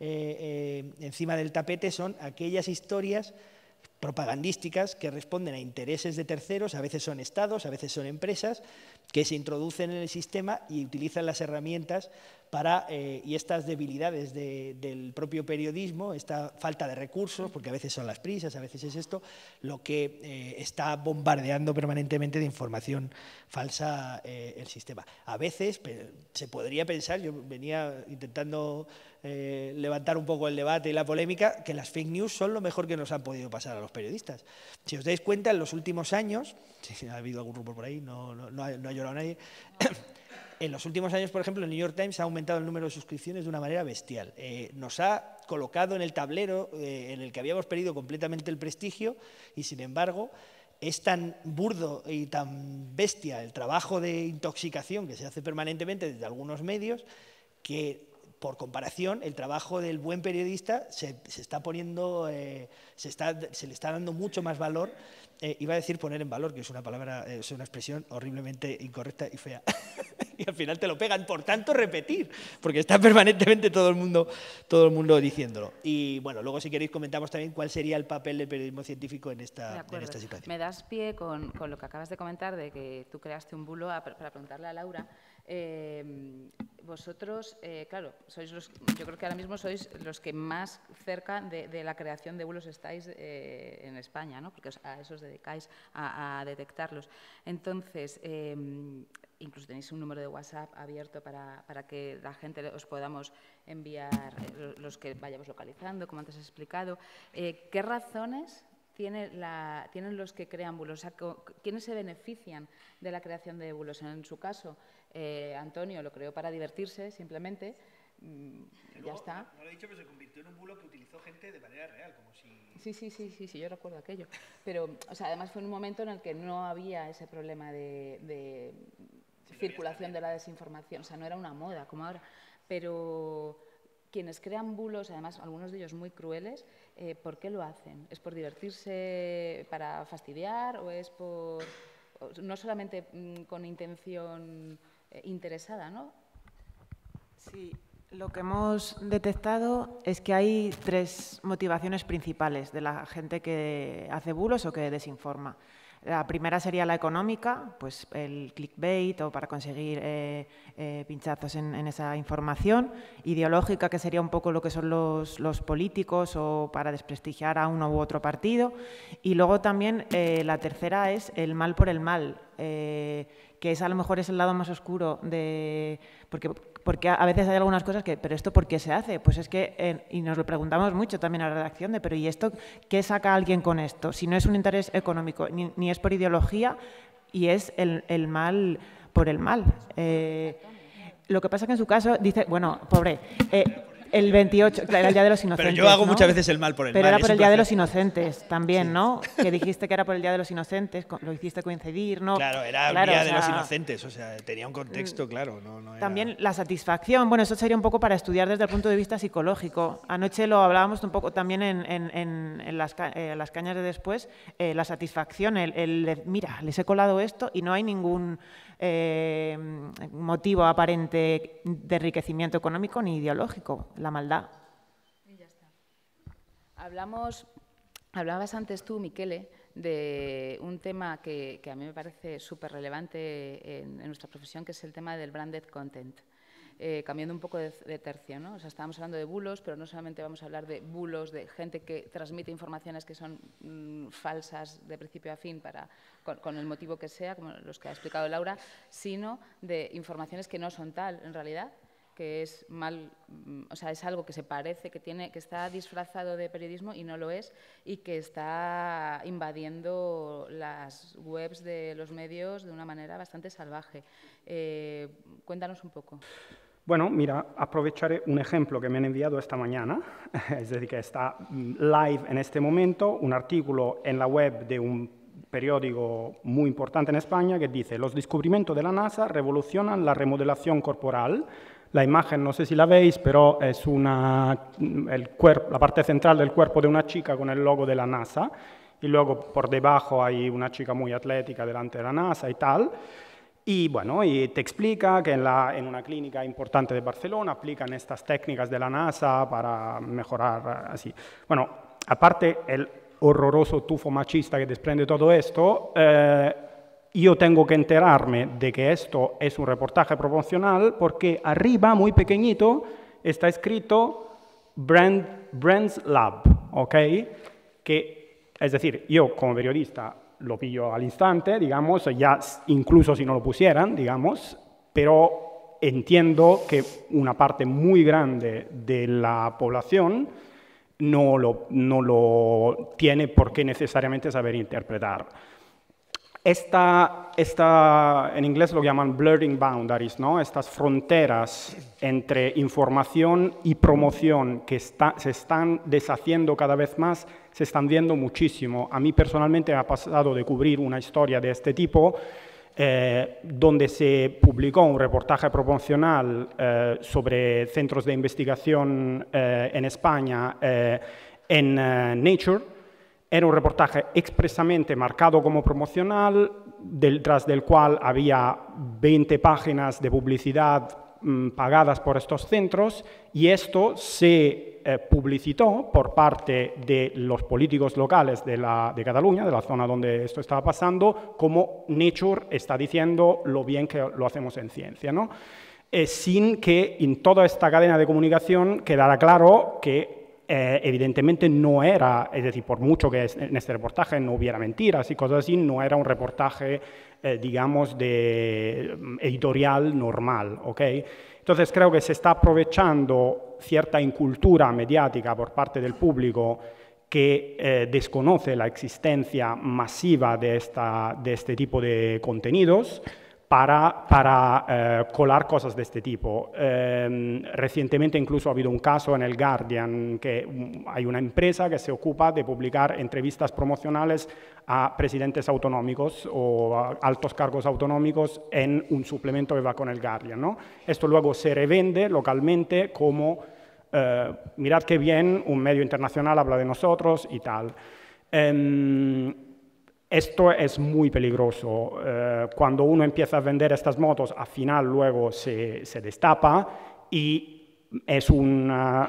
encima del tapete son aquellas historias propagandísticas que responden a intereses de terceros, a veces son estados, a veces son empresas, que se introducen en el sistema y utilizan las herramientas y estas debilidades del propio periodismo, esta falta de recursos, porque a veces son las prisas, a veces es esto, lo que está bombardeando permanentemente de información falsa el sistema. A veces se podría pensar, yo venía intentando levantar un poco el debate y la polémica, que las fake news son lo mejor que nos han podido pasar a los periodistas. Si os dais cuenta, en los últimos años, si ha habido algún rumor por ahí, no ha llorado nadie, en los últimos años, por ejemplo, el New York Times ha aumentado el número de suscripciones de una manera bestial. Nos ha colocado en el tablero en el que habíamos perdido completamente el prestigio y, sin embargo, es tan burdo y tan bestia el trabajo de intoxicación que se hace permanentemente desde algunos medios que, por comparación, el trabajo del buen periodista se está poniendo, se le está dando mucho más valor. Iba a decir poner en valor, que es una palabra, es una expresión horriblemente incorrecta y fea. Y al final te lo pegan por tanto repetir, porque está permanentemente todo el mundo diciéndolo. Y bueno, luego si queréis comentamos también cuál sería el papel del periodismo científico en esta situación. Me das pie con lo que acabas de comentar, de que tú creaste un bulo para preguntarle a Laura. Vosotros, claro, yo creo que ahora mismo sois los que más cerca de la creación de bulos estáis en España, ¿no? Porque a eso os dedicáis a detectarlos. Entonces, incluso tenéis un número de WhatsApp abierto para que la gente os podamos enviar los que vayamos localizando, como antes he explicado. ¿Qué razones tienen los que crean bulos? O sea, ¿quiénes se benefician de la creación de bulos? En su caso, Antonio lo creó para divertirse, simplemente. Ya está. No lo he dicho, pero se convirtió en un bulo que utilizó gente de manera real, como si... Sí, yo recuerdo aquello. Pero, o sea, además fue en un momento en el que no había ese problema de circulación de la desinformación, o sea, no era una moda como ahora. Pero quienes crean bulos, además algunos de ellos muy crueles, ¿por qué lo hacen? ¿Es por divertirse, para fastidiar o es por no solamente con intención interesada, ¿no? Sí, lo que hemos detectado es que hay 3 motivaciones principales de la gente que hace bulos o que desinforma. La primera sería la económica, pues el clickbait o para conseguir pinchazos en esa información. Ideológica, que sería un poco lo que son los políticos o para desprestigiar a uno u otro partido. Y luego también la tercera es el mal por el mal, que es a lo mejor es el lado más oscuro de... Porque a veces hay algunas cosas que, ¿pero esto por qué se hace? Pues es que, y nos lo preguntamos mucho también a la redacción, pero ¿y esto qué saca alguien con esto? Si no es un interés económico, ni es por ideología, y es el mal por el mal. Lo que pasa es que en su caso dice, bueno, pobre... el 28, claro, era el Día de los Inocentes. Pero yo hago ¿no? muchas veces el mal por el Pero mal. Pero era por el Día de los Inocentes también, sí. ¿No? Que dijiste que era por el Día de los Inocentes, lo hiciste coincidir, ¿no? Claro, era el Día de los Inocentes, o sea, tenía un contexto, claro. No era... También la satisfacción, bueno, eso sería un poco para estudiar desde el punto de vista psicológico. Anoche lo hablábamos un poco también en las cañas de después, la satisfacción, mira, les he colado esto y no hay ningún... motivo aparente de enriquecimiento económico ni ideológico, la maldad. Y ya está. Hablabas antes tú, Miquele, de un tema que a mí me parece súper relevante en nuestra profesión, que es el tema del branded content. Cambiando un poco de tercio, ¿no? O sea, estábamos hablando de bulos, pero no solamente vamos a hablar de bulos de gente que transmite informaciones que son falsas de principio a fin con el motivo que sea, como los que ha explicado Laura, sino de informaciones que no son tal, en realidad, que es o sea, es algo que se parece, que está disfrazado de periodismo y no lo es, y que está invadiendo las webs de los medios de una manera bastante salvaje. Cuéntanos un poco. Bueno, mira, aprovecharé un ejemplo que me han enviado esta mañana, es decir, que está live en este momento, un artículo en la web de un periódico muy importante en España que dice: los descubrimientos de la NASA revolucionan la remodelación corporal. La imagen, no sé si la veis, pero es la parte central del cuerpo de una chica con el logo de la NASA, y luego por debajo hay una chica muy atlética delante de la NASA y tal. Y bueno, y te explica que en una clínica importante de Barcelona aplican estas técnicas de la NASA para mejorar así. Bueno, aparte el horroroso tufo machista que desprende todo esto, yo tengo que enterarme de que esto es un reportaje promocional porque arriba, muy pequeñito, está escrito Brands Lab, ¿ok? Que, es decir, yo como periodista lo pillo al instante, digamos, ya incluso si no lo pusieran, digamos, pero entiendo que una parte muy grande de la población no lo tiene por qué necesariamente saber interpretar. En inglés lo llaman blurring boundaries, ¿no? Estas fronteras entre información y promoción que se están deshaciendo cada vez más, se están viendo muchísimo. A mí personalmente me ha pasado de cubrir una historia de este tipo, donde se publicó un reportaje promocional sobre centros de investigación en España en Nature. Era un reportaje expresamente marcado como promocional, detrás del cual había 20 páginas de publicidad pagadas por estos centros, y esto se publicitó por parte de los políticos locales de Cataluña, de la zona donde esto estaba pasando, como Nature está diciendo lo bien que lo hacemos en ciencia, ¿no? Sin que en toda esta cadena de comunicación quedara claro que evidentemente no era, es decir, por mucho que en este reportaje no hubiera mentiras y cosas así, no era un reportaje, digamos, de editorial normal, ¿ok? Entonces creo que se está aprovechando cierta incultura mediática por parte del público que desconoce la existencia masiva de este tipo de contenidos, para colar cosas de este tipo. Recientemente incluso ha habido un caso en el Guardian, que hay una empresa que se ocupa de publicar entrevistas promocionales a presidentes autonómicos o a altos cargos autonómicos en un suplemento que va con el Guardian, ¿no? Esto luego se revende localmente como, mirad qué bien, un medio internacional habla de nosotros y tal. Esto es muy peligroso. Cuando uno empieza a vender estas motos, al final luego se destapa y es una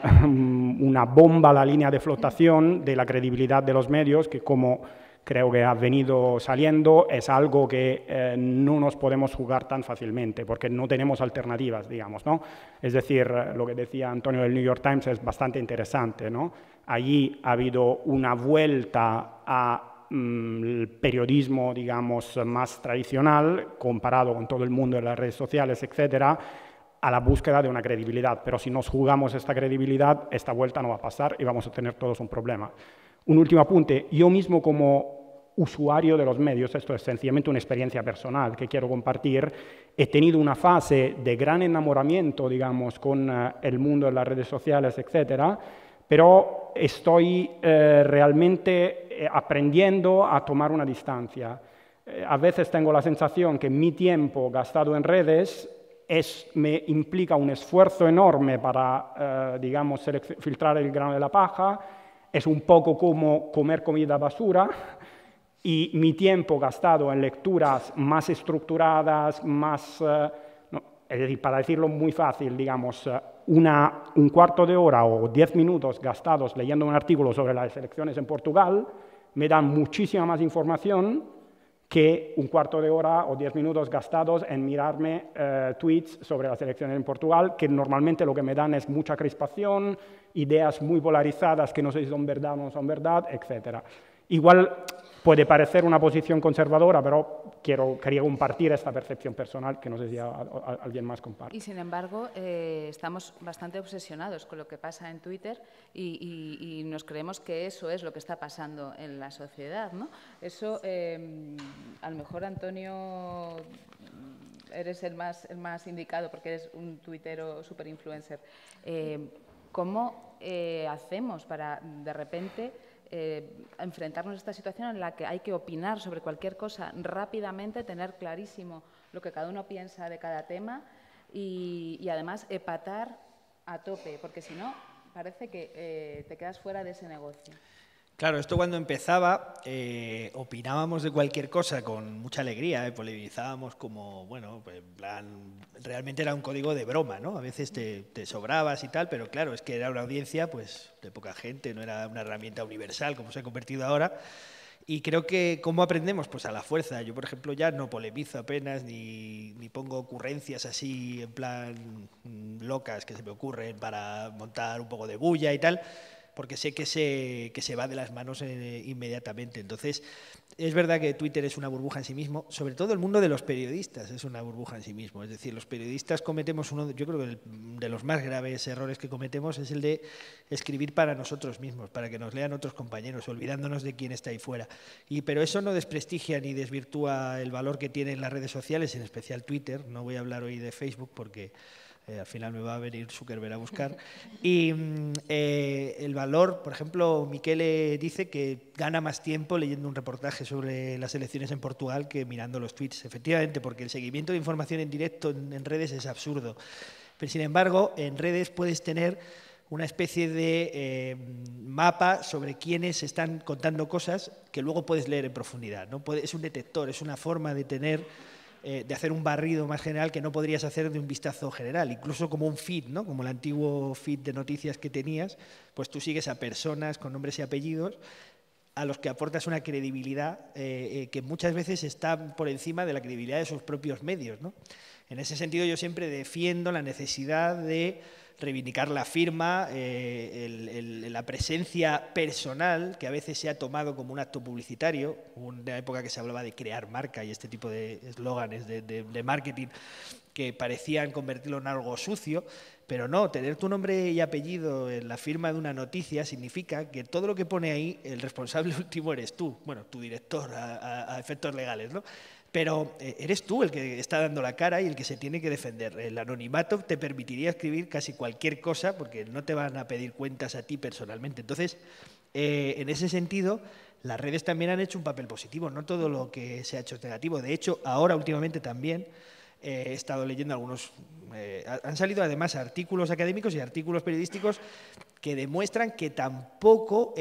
bomba a la línea de flotación de la credibilidad de los medios, que como creo que ha venido saliendo, es algo que no nos podemos jugar tan fácilmente, porque no tenemos alternativas, digamos, ¿no? Es decir, lo que decía Antonio del New York Times es bastante interesante, ¿no? Allí ha habido una vuelta a el periodismo, digamos, más tradicional, comparado con todo el mundo de las redes sociales, etcétera, a la búsqueda de una credibilidad. Pero si nos jugamos esta credibilidad, esta vuelta no va a pasar y vamos a tener todos un problema. Un último apunte. Yo mismo como usuario de los medios, esto es sencillamente una experiencia personal que quiero compartir, he tenido una fase de gran enamoramiento, digamos, con el mundo de las redes sociales, etcétera, pero estoy realmente aprendiendo a tomar una distancia. A veces tengo la sensación que mi tiempo gastado en redes me implica un esfuerzo enorme para, digamos, filtrar el grano de la paja, es un poco como comer comida basura, y mi tiempo gastado en lecturas más estructuradas, más, es decir, para decirlo muy fácil, digamos, un cuarto de hora o 10 minutos gastados leyendo un artículo sobre las elecciones en Portugal me dan muchísima más información que un cuarto de hora o 10 minutos gastados en mirarme tweets sobre las elecciones en Portugal, que normalmente lo que me dan es mucha crispación, ideas muy polarizadas que no sé si son verdad o no son verdad, etc. Igual puede parecer una posición conservadora, pero quería compartir esta percepción personal que no sé si alguien más comparte. Y sin embargo, estamos bastante obsesionados con lo que pasa en Twitter y nos creemos que eso es lo que está pasando en la sociedad, ¿no? Eso, a lo mejor, Antonio, eres el más indicado porque eres un tuitero super influencer. ¿Cómo hacemos para, de repente, enfrentarnos a esta situación en la que hay que opinar sobre cualquier cosa rápidamente, tener clarísimo lo que cada uno piensa de cada tema y además epatar a tope, porque si no parece que te quedas fuera de ese negocio? Claro, esto cuando empezaba opinábamos de cualquier cosa con mucha alegría, polemizábamos como, bueno, pues en plan, realmente era un código de broma, ¿no? A veces te sobrabas y tal, pero claro, es que era una audiencia pues de poca gente, no era una herramienta universal como se ha convertido ahora. Y creo que, ¿cómo aprendemos? Pues a la fuerza. Yo, por ejemplo, ya no polemizo apenas, ni pongo ocurrencias así, en plan locas que se me ocurren para montar un poco de bulla y tal, porque sé que se va de las manos inmediatamente. Entonces, es verdad que Twitter es una burbuja en sí mismo, sobre todo el mundo de los periodistas es una burbuja en sí mismo. Es decir, los periodistas cometemos yo creo que de los más graves errores que cometemos es el de escribir para nosotros mismos, para que nos lean otros compañeros, olvidándonos de quién está ahí fuera. Pero eso no desprestigia ni desvirtúa el valor que tienen las redes sociales, en especial Twitter. No voy a hablar hoy de Facebook porque al final me va a venir Zuckerberg a buscar. Y el valor, por ejemplo, Michele dice que gana más tiempo leyendo un reportaje sobre las elecciones en Portugal que mirando los tweets. Efectivamente, porque el seguimiento de información en directo en redes es absurdo. Pero sin embargo, en redes puedes tener una especie de mapa sobre quiénes están contando cosas que luego puedes leer en profundidad, ¿no? Es un detector, es una forma de tener de hacer un barrido más general que no podrías hacer de un vistazo general, incluso como un feed, ¿no? Como el antiguo feed de noticias que tenías, pues tú sigues a personas con nombres y apellidos a los que aportas una credibilidad que muchas veces está por encima de la credibilidad de sus propios medios, ¿no? En ese sentido yo siempre defiendo la necesidad de reivindicar la firma, la presencia personal, que a veces se ha tomado como un acto publicitario. Hubo una época que se hablaba de crear marca y este tipo de eslóganes de marketing que parecían convertirlo en algo sucio, pero no, tener tu nombre y apellido en la firma de una noticia significa que todo lo que pone ahí, el responsable último eres tú, bueno, tu director a efectos legales, ¿no? Pero eres tú el que está dando la cara y el que se tiene que defender. El anonimato te permitiría escribir casi cualquier cosa porque no te van a pedir cuentas a ti personalmente. Entonces, en ese sentido, las redes también han hecho un papel positivo. No todo lo que se ha hecho es negativo. De hecho, ahora últimamente también he estado leyendo algunos... han salido además artículos académicos y artículos periodísticos que demuestran que tampoco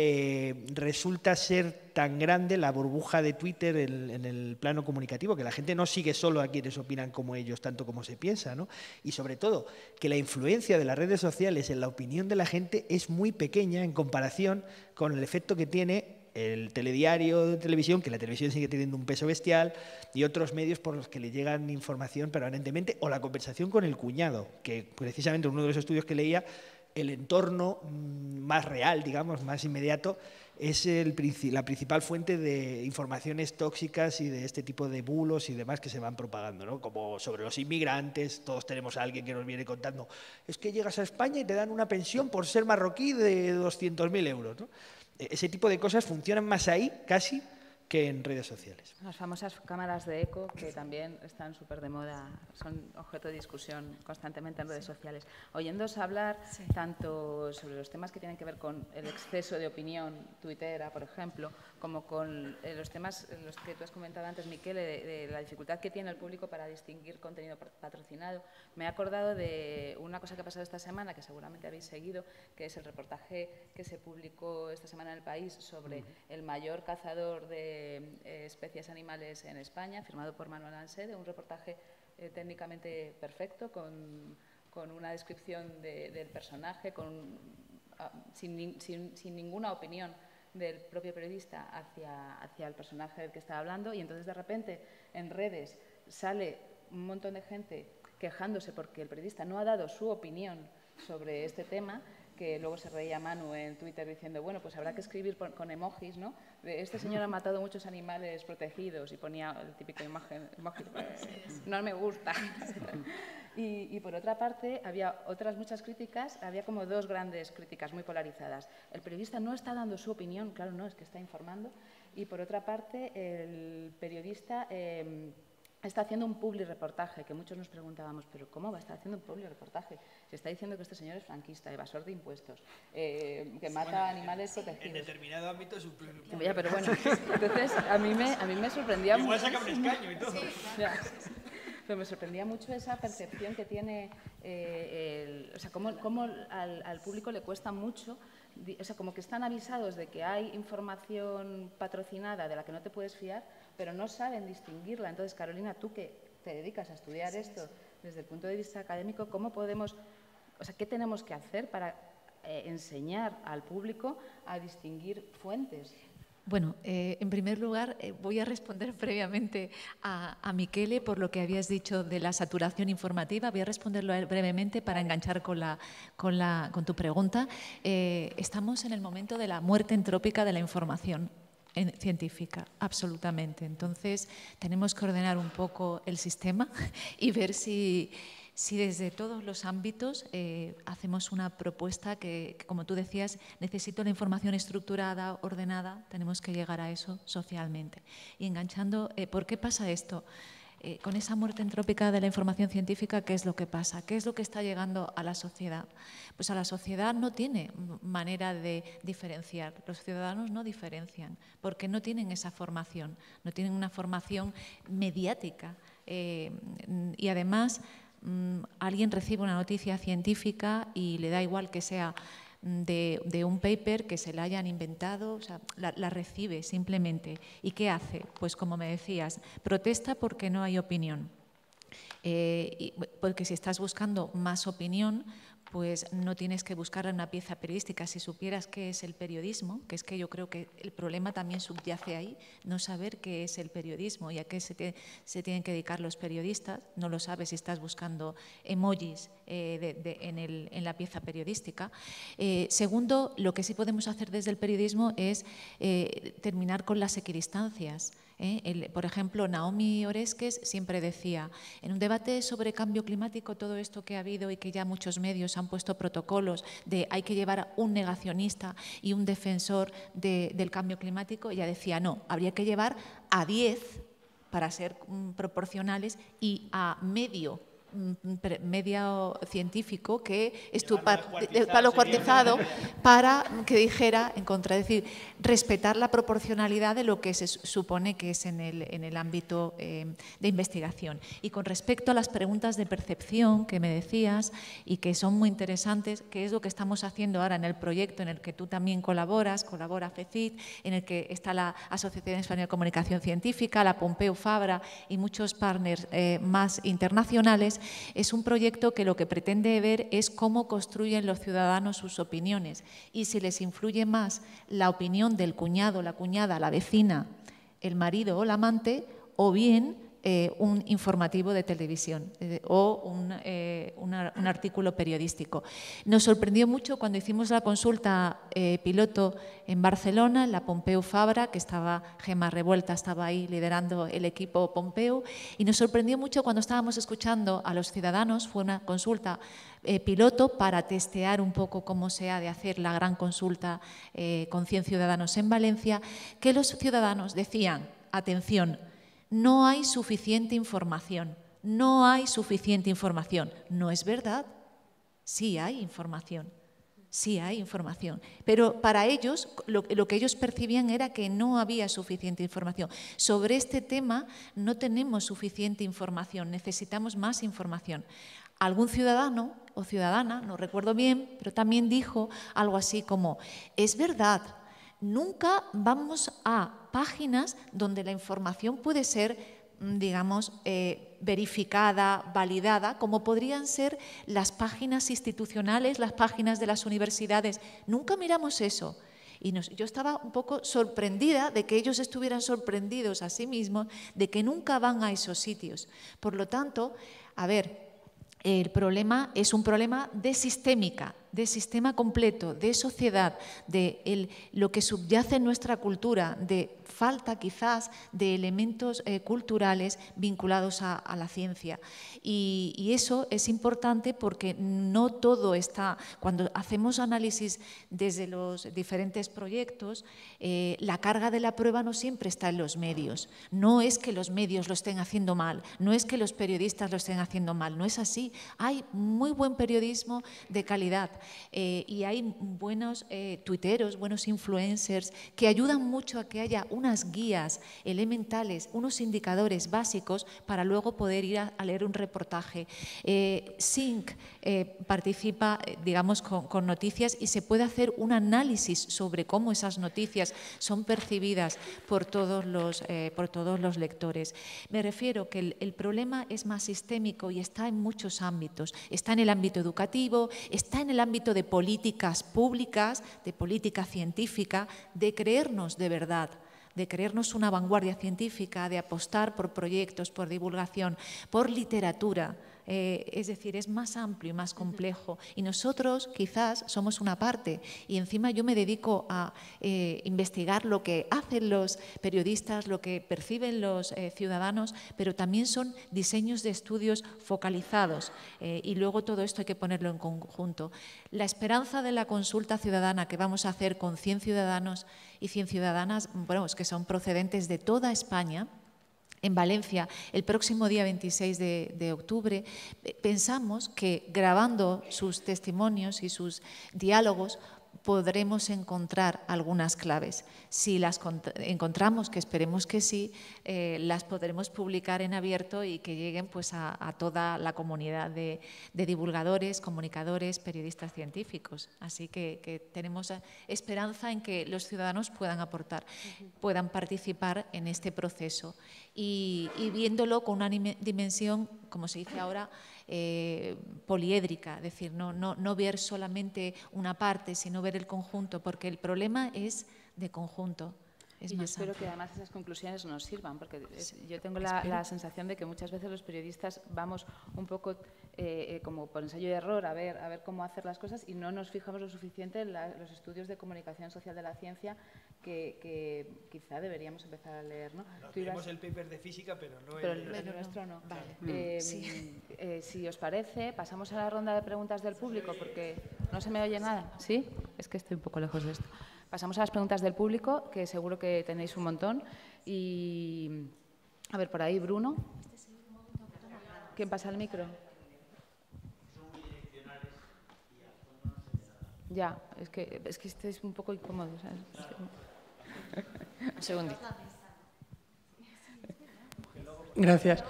resulta ser tan grande la burbuja de Twitter en el plano comunicativo, que la gente no sigue solo a quienes opinan como ellos, tanto como se piensa, ¿no? Y sobre todo, que la influencia de las redes sociales en la opinión de la gente es muy pequeña en comparación con el efecto que tiene el telediario de televisión, que la televisión sigue teniendo un peso bestial, y otros medios por los que le llegan información permanentemente, o la conversación con el cuñado, que precisamente en uno de los estudios que leía, el entorno más real, digamos, más inmediato, es la principal fuente de informaciones tóxicas y de este tipo de bulos y demás que se van propagando, ¿no? Como sobre los inmigrantes, todos tenemos a alguien que nos viene contando, es que llegas a España y te dan una pensión por ser marroquí de 200.000 euros, ¿no? Ese tipo de cosas funcionan más ahí, casi, que en redes sociales. Las famosas cámaras de eco, que también están súper de moda, son objeto de discusión constantemente en redes sociales. Oyéndoos hablar tanto sobre los temas que tienen que ver con el exceso de opinión tuitera, por ejemplo, como con los temas los que tú has comentado antes, Miquel, de la dificultad que tiene el público para distinguir contenido patrocinado, me he acordado de una cosa que ha pasado esta semana, que seguramente habéis seguido, que es el reportaje que se publicó esta semana en El País sobre el mayor cazador de especies animales en España, firmado por Manuel Ansede, un reportaje técnicamente perfecto, con una descripción del personaje, sin ninguna opinión del propio periodista hacia el personaje del que estaba hablando, y entonces de repente en redes sale un montón de gente quejándose porque el periodista no ha dado su opinión sobre este tema, que luego se reía Manu en Twitter diciendo, bueno, pues habrá que escribir con emojis, ¿no? Este señor ha matado muchos animales protegidos y ponía el típico emoji, no me gusta. Y por otra parte, había otras muchas críticas, había como dos grandes críticas muy polarizadas. El periodista no está dando su opinión, claro, no, es que está informando. Y por otra parte, el periodista está haciendo un publireportaje, que muchos nos preguntábamos, pero ¿cómo va a estar haciendo un publireportaje? Se está diciendo que este señor es franquista, evasor de impuestos, que mata animales protegidos. En determinado ámbito es un publireportaje. Ya, pero bueno, entonces a mí me sorprendía mucho. Igual saca un escaño y todo. Sí, ya. Pero me sorprendía mucho esa percepción que tiene, o sea, cómo al público le cuesta mucho, o sea, como que están avisados de que hay información patrocinada de la que no te puedes fiar, pero no saben distinguirla. Entonces, Carolina, tú que te dedicas a estudiar esto desde el punto de vista académico, ¿cómo podemos, o sea, qué tenemos que hacer para enseñar al público a distinguir fuentes? Bueno, en primer lugar, voy a responder previamente a Michele por lo que habías dicho de la saturación informativa. Voy a responderlo brevemente para enganchar con tu pregunta. Estamos en el momento de la muerte entrópica de la información científica, absolutamente. Entonces, tenemos que ordenar un poco el sistema y ver si desde todos los ámbitos hacemos una propuesta que, como tú decías, necesito la información estructurada, ordenada, tenemos que llegar a eso socialmente. Y enganchando, ¿por qué pasa esto? Con esa muerte entrópica de la información científica, ¿qué es lo que pasa? ¿Qué es lo que está llegando a la sociedad? Pues a la sociedad no tiene manera de diferenciar. Los ciudadanos no diferencian porque no tienen esa formación, no tienen una formación mediática. Y además, alguien recibe una noticia científica y le da igual que sea de un paper que se la hayan inventado, o sea, la recibe simplemente. ¿Y qué hace? Pues como me decías, protesta porque no hay opinión. Porque si estás buscando más opinión, pues no tienes que buscar una pieza periodística. Si supieras qué es el periodismo, que es que yo creo que el problema también subyace ahí, no saber qué es el periodismo y a qué se tienen que dedicar los periodistas, no lo sabes si estás buscando emojis en la pieza periodística. Segundo, lo que sí podemos hacer desde el periodismo es terminar con las equidistancias. Por ejemplo, Naomi Oreskes siempre decía, en un debate sobre cambio climático, todo esto que ha habido y que ya muchos medios han puesto protocolos de hay que llevar a un negacionista y un defensor del cambio climático, ella decía, no, habría que llevar a 10 para ser proporcionales y a medio científico que palo cuartizado para que dijera en contra, es decir, respetar la proporcionalidad de lo que se supone que es en el ámbito de investigación. Y con respecto a las preguntas de percepción que me decías y que son muy interesantes, que es lo que estamos haciendo ahora en el proyecto en el que tú también colabora FECIT, en el que está la Asociación Española de Comunicación Científica, la Pompeu Fabra y muchos partners más internacionales. Es un proyecto que lo que pretende ver es cómo construyen los ciudadanos sus opiniones y si les influye más la opinión del cuñado, la cuñada, la vecina, el marido o la amante, o bien un informativo de televisión o un artículo periodístico. Nos sorprendió mucho cuando hicimos la consulta piloto en Barcelona, en la Pompeu Fabra, que estaba Gemma Revuelta, estaba ahí liderando el equipo Pompeu, y nos sorprendió mucho cuando estábamos escuchando a los ciudadanos. Fue una consulta piloto para testear un poco cómo se ha de hacer la gran consulta con 100 ciudadanos en Valencia, que los ciudadanos decían, atención, no hay suficiente información, no hay suficiente información. ¿No es verdad? Sí hay información, sí hay información. Pero para ellos, lo que ellos percibían era que no había suficiente información. Sobre este tema no tenemos suficiente información, necesitamos más información. Algún ciudadano o ciudadana, no recuerdo bien, pero también dijo algo así como, es verdad, nunca vamos a páginas donde la información puede ser, digamos, verificada, validada, como podrían ser las páginas institucionales, las páginas de las universidades. Nunca miramos eso. Y yo estaba un poco sorprendida de que ellos estuvieran sorprendidos a sí mismos de que nunca van a esos sitios. Por lo tanto, a ver, el problema es un problema de sistémica, de sistema completo, de sociedad, de lo que subyace en nuestra cultura, de falta quizás de elementos culturales vinculados a la ciencia. Y eso es importante porque no todo está, cuando hacemos análisis desde los diferentes proyectos, la carga de la prueba no siempre está en los medios. No es que los medios lo estén haciendo mal, no es que los periodistas lo estén haciendo mal, no es así. Hay muy buen periodismo de calidad. Y hay buenos tuiteros, buenos influencers que ayudan mucho a que haya unas guías elementales, unos indicadores básicos para luego poder ir a leer un reportaje. SYNC participa, digamos, con noticias y se puede hacer un análisis sobre cómo esas noticias son percibidas por todos los lectores. Me refiero que el problema es más sistémico y está en muchos ámbitos. Está en el ámbito educativo, está en el ámbito ámbito de políticas públicas, de política científica, de creernos de verdad, de creernos una vanguardia científica, de apostar por proyectos, por divulgación, por literatura. Es decir, es más amplio y más complejo. Y nosotros quizás somos una parte y encima yo me dedico a investigar lo que hacen los periodistas, lo que perciben los ciudadanos, pero también son diseños de estudios focalizados y luego todo esto hay que ponerlo en conjunto. La esperanza de la consulta ciudadana que vamos a hacer con 100 ciudadanos y 100 ciudadanas, bueno, es que son procedentes de toda España, en Valencia, el próximo día 26 de octubre, pensamos que grabando sus testimonios y sus diálogos podremos encontrar algunas claves. Si las encontramos, que esperemos que sí, las podremos publicar en abierto y que lleguen pues, a toda la comunidad de divulgadores, comunicadores, periodistas científicos. Así que tenemos esperanza en que los ciudadanos puedan aportar, puedan participar en este proceso y viéndolo con una dimensión, como se dice ahora, poliédrica, es decir, no ver solamente una parte, sino ver el conjunto, porque el problema es de conjunto. Y yo espero que además esas conclusiones nos sirvan, porque yo tengo la sensación de que muchas veces los periodistas vamos un poco como por ensayo y error a ver cómo hacer las cosas y no nos fijamos lo suficiente en los estudios de comunicación social de la ciencia que quizá deberíamos empezar a leer, ¿no? Tenemos el paper de física, pero no el nuestro no. Vale. Si os parece, pasamos a la ronda de preguntas del público, porque no se me oye nada. ¿Sí? Es que estoy un poco lejos de esto. Pasamos a las preguntas del público, que seguro que tenéis un montón. Y, a ver, por ahí, Bruno. ¿Quién pasa el micro? Ya, es que estáis un poco incómodos, ¿sabes? Un segundito. Gracias.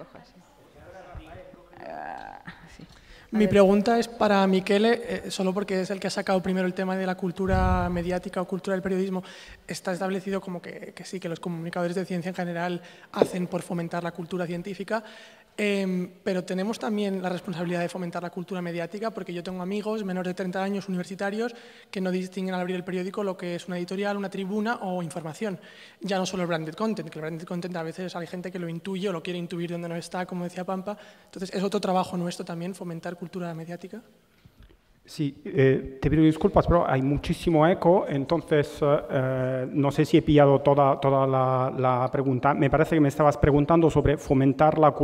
Sí. Mi pregunta es para Michele, solo porque es el que ha sacado primero el tema de la cultura mediática o cultura del periodismo. Está establecido como que sí, que los comunicadores de ciencia en general hacen por fomentar la cultura científica, pero tenemos también la responsabilidad de fomentar la cultura mediática, porque yo tengo amigos menores de 30 años universitarios que no distinguen al abrir el periódico lo que es una editorial, una tribuna o información. Ya no solo el branded content, que el branded content a veces hay gente que lo intuye o lo quiere intuir donde no está, como decía Pampa. Entonces, ¿es otro trabajo nuestro también fomentar cultura mediática? Sí, te pido disculpas, pero hay muchísimo eco, entonces no sé si he pillado toda la pregunta. Me parece que me estabas preguntando sobre fomentar la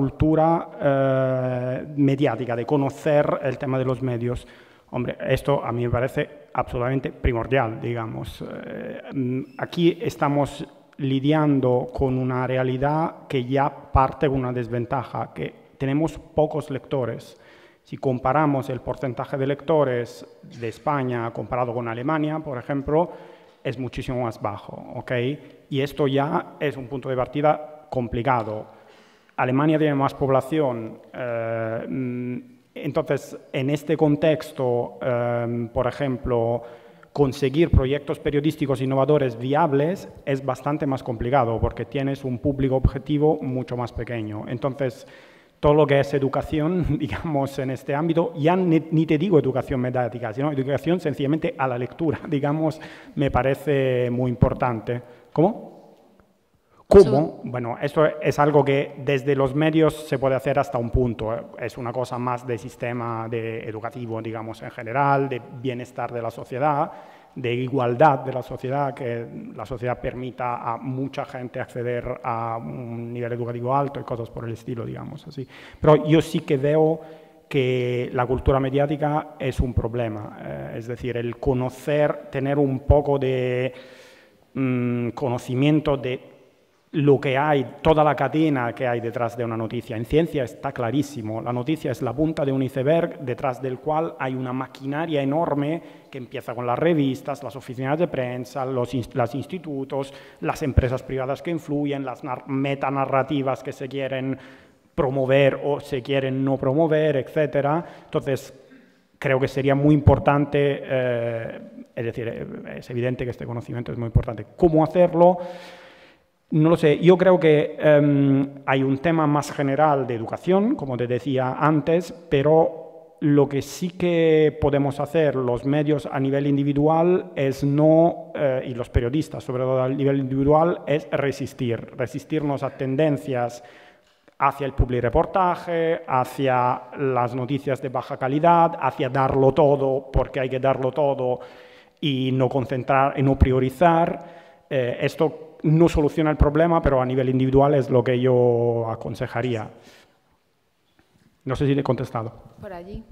cultura mediática, de conocer el tema de los medios. Hombre, esto a mí me parece absolutamente primordial, digamos. Aquí estamos lidiando con una realidad que ya parte con una desventaja, que tenemos pocos lectores. Si comparamos el porcentaje de lectores de España comparado con Alemania, por ejemplo, es muchísimo más bajo, ¿ok? Y esto ya es un punto de partida complicado. Alemania tiene más población, entonces en este contexto, por ejemplo, conseguir proyectos periodísticos innovadores viables es bastante más complicado porque tienes un público objetivo mucho más pequeño. Entonces, todo lo que es educación, digamos, en este ámbito, ya ni te digo educación mediática, sino educación sencillamente a la lectura, digamos, me parece muy importante. ¿Cómo? ¿Cómo? Bueno, esto es algo que desde los medios se puede hacer hasta un punto. Es una cosa más de sistema educativo, digamos, en general, de bienestar de la sociedad, de igualdad de la sociedad, que la sociedad permita a mucha gente acceder a un nivel educativo alto y cosas por el estilo, digamos así. Pero yo sí que veo que la cultura mediática es un problema, es decir, el conocer, tener un poco de conocimiento de lo que hay, toda la cadena que hay detrás de una noticia. En ciencia está clarísimo, la noticia es la punta de un iceberg detrás del cual hay una maquinaria enorme que empieza con las revistas, las oficinas de prensa, los institutos, las empresas privadas que influyen, las metanarrativas que se quieren promover o se quieren no promover, etc. Entonces, creo que sería muy importante, es decir, es evidente que este conocimiento es muy importante. ¿Cómo hacerlo? No lo sé, yo creo que hay un tema más general de educación, como te decía antes, pero lo que sí que podemos hacer los medios a nivel individual es no, y los periodistas sobre todo a nivel individual, es resistirnos a tendencias hacia el publireportaje, hacia las noticias de baja calidad, hacia darlo todo porque hay que darlo todo y no concentrar y no priorizar. Esto no soluciona el problema, pero a nivel individual es lo que yo aconsejaría. No sé si le he contestado. Por allí.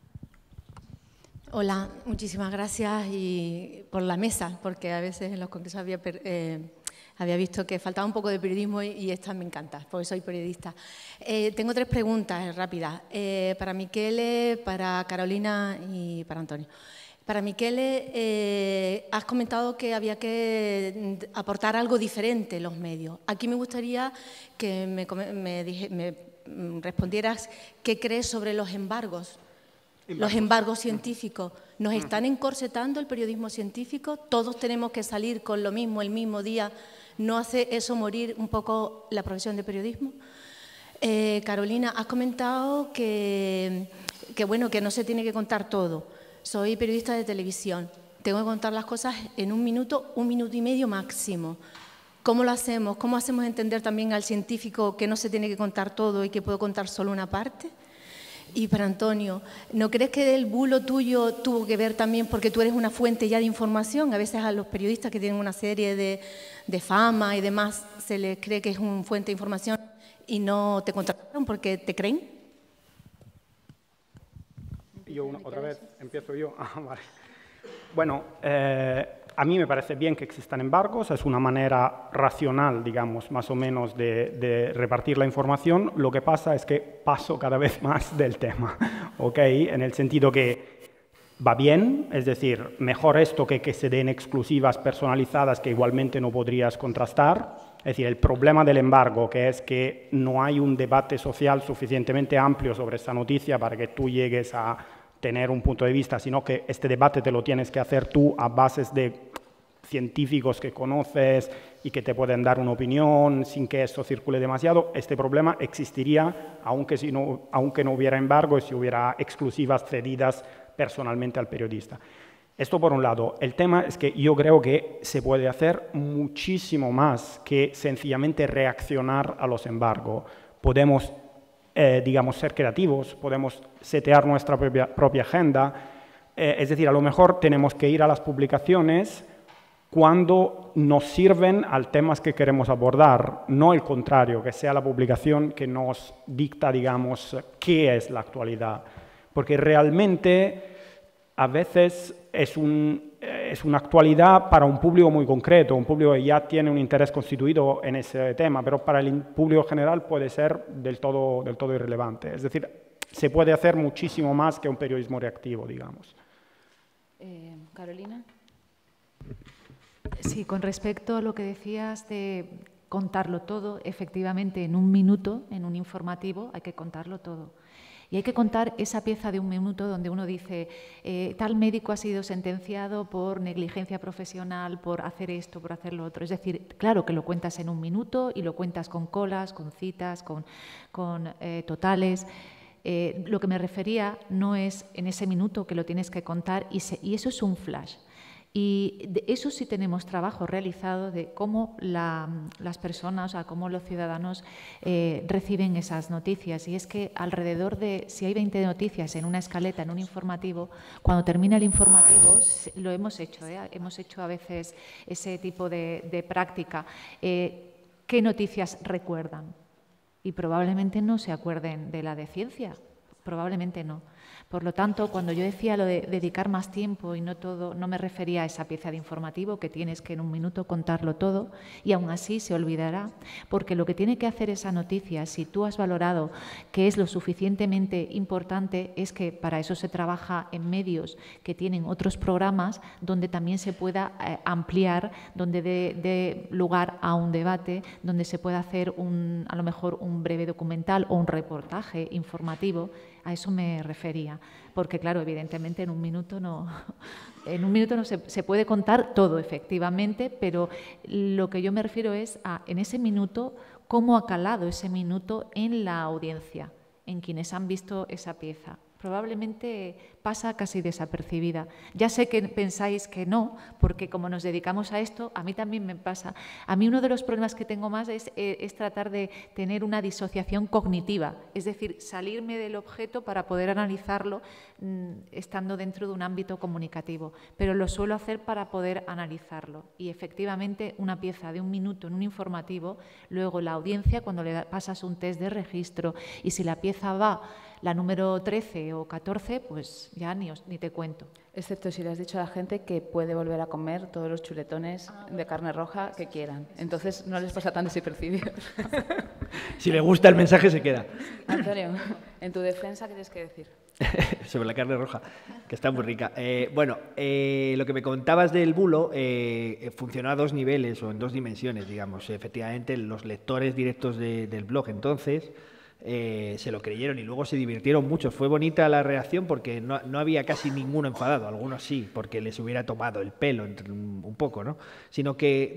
Hola, muchísimas gracias y por la mesa, porque a veces en los congresos había visto que faltaba un poco de periodismo y esta me encanta, porque soy periodista. Tengo 3 preguntas rápidas, para Michele, para Carolina y para Antonio. Para Michele, has comentado que había que aportar algo diferente en los medios. Aquí me gustaría que me respondieras qué crees sobre los embargos. Los embargos científicos. ¿Nos están encorsetando el periodismo científico? ¿Todos tenemos que salir con lo mismo el mismo día? ¿No hace eso morir un poco la profesión de periodismo? Carolina, has comentado que no se tiene que contar todo. Soy periodista de televisión. Tengo que contar las cosas en 1 minuto, 1 minuto y medio máximo. ¿Cómo lo hacemos? ¿Cómo hacemos entender también al científico que no se tiene que contar todo y que puedo contar solo una parte? Y para Antonio, ¿no crees que el bulo tuyo tuvo que ver también porque tú eres una fuente ya de información? A veces a los periodistas que tienen una serie de fama y demás se les cree que es una fuente de información y no te contrataron porque te creen. Otra vez, empiezo yo. Vale. Bueno, a mí me parece bien que existan embargos, es una manera racional, digamos, más o menos de repartir la información. Lo que pasa es que paso cada vez más del tema, ¿ok? En el sentido que va bien, es decir, mejor esto que se den exclusivas personalizadas que igualmente no podrías contrastar. Es decir, el problema del embargo, que es que no hay un debate social suficientemente amplio sobre esta noticia para que tú llegues a tener un punto de vista, sino que este debate te lo tienes que hacer tú a bases de científicos que conoces y que te pueden dar una opinión sin que eso circule demasiado. Este problema existiría aunque no hubiera embargo y si hubiera exclusivas cedidas personalmente al periodista. Esto por un lado. El tema es que yo creo que se puede hacer muchísimo más que sencillamente reaccionar a los embargos. Podemos digamos, ser creativos, podemos setear nuestra propia agenda. Es decir, a lo mejor tenemos que ir a las publicaciones cuando nos sirven al temas que queremos abordar, no el contrario, que sea la publicación que nos dicta, digamos, qué es la actualidad. Porque realmente a veces es una actualidad para un público muy concreto, un público que ya tiene un interés constituido en ese tema, pero para el público general puede ser del todo irrelevante. Es decir, se puede hacer muchísimo más que un periodismo reactivo, digamos. Carolina. Sí, con respecto a lo que decías de contarlo todo, efectivamente en 1 minuto, en un informativo, hay que contarlo todo. Y hay que contar esa pieza de 1 minuto donde uno dice, tal médico ha sido sentenciado por negligencia profesional, por hacer esto, por hacer lo otro. Es decir, claro que lo cuentas en 1 minuto y lo cuentas con colas, con citas, con totales. Lo que me refería no es en ese minuto que lo tienes que contar y eso es un flash. Y de eso sí tenemos trabajo realizado de cómo las personas, o sea, cómo los ciudadanos reciben esas noticias. Y es que alrededor de, si hay 20 noticias en una escaleta, en un informativo, cuando termina el informativo, lo hemos hecho, hemos hecho a veces ese tipo de práctica. ¿Qué noticias recuerdan? Y probablemente no se acuerden de la de ciencia, probablemente no. Por lo tanto, cuando yo decía lo de dedicar más tiempo y no todo, no me refería a esa pieza de informativo que tienes que en 1 minuto contarlo todo y aún así se olvidará, porque lo que tiene que hacer esa noticia, si tú has valorado que es lo suficientemente importante, es que para eso se trabaja en medios que tienen otros programas donde también se pueda ampliar, donde dé lugar a un debate, donde se pueda hacer a lo mejor un breve documental o un reportaje informativo. A eso me refería, porque claro, evidentemente en 1 minuto no se puede contar todo, efectivamente, pero lo que yo me refiero es a, en ese minuto, cómo ha calado ese minuto en la audiencia, en quienes han visto esa pieza. probablemente pasa casi desapercibida. Ya sé que pensáis que no, porque como nos dedicamos a esto, a mí también me pasa. A mí uno de los problemas que tengo más es tratar de tener una disociación cognitiva, es decir, salirme del objeto para poder analizarlo estando dentro de un ámbito comunicativo, pero lo suelo hacer para poder analizarlo. Y efectivamente una pieza de 1 minuto en un informativo, luego la audiencia cuando le pasas un test de registro y si la pieza va la número 13 o 14, pues ya ni te cuento. Excepto si le has dicho a la gente que puede volver a comer todos los chuletones de carne roja que quieran. Entonces no les pasa tan desapercibido. Si le gusta el mensaje, se queda. Antonio, en tu defensa, ¿qué tienes que decir? Sobre la carne roja, que está muy rica. Lo que me contabas del bulo funcionó a 2 niveles o en 2 dimensiones, digamos. Efectivamente, los lectores directos del blog entonces se lo creyeron y luego se divirtieron mucho. Fue bonita la reacción porque no había casi ninguno enfadado, algunos sí, porque les hubiera tomado el pelo un poco, ¿no? Sino que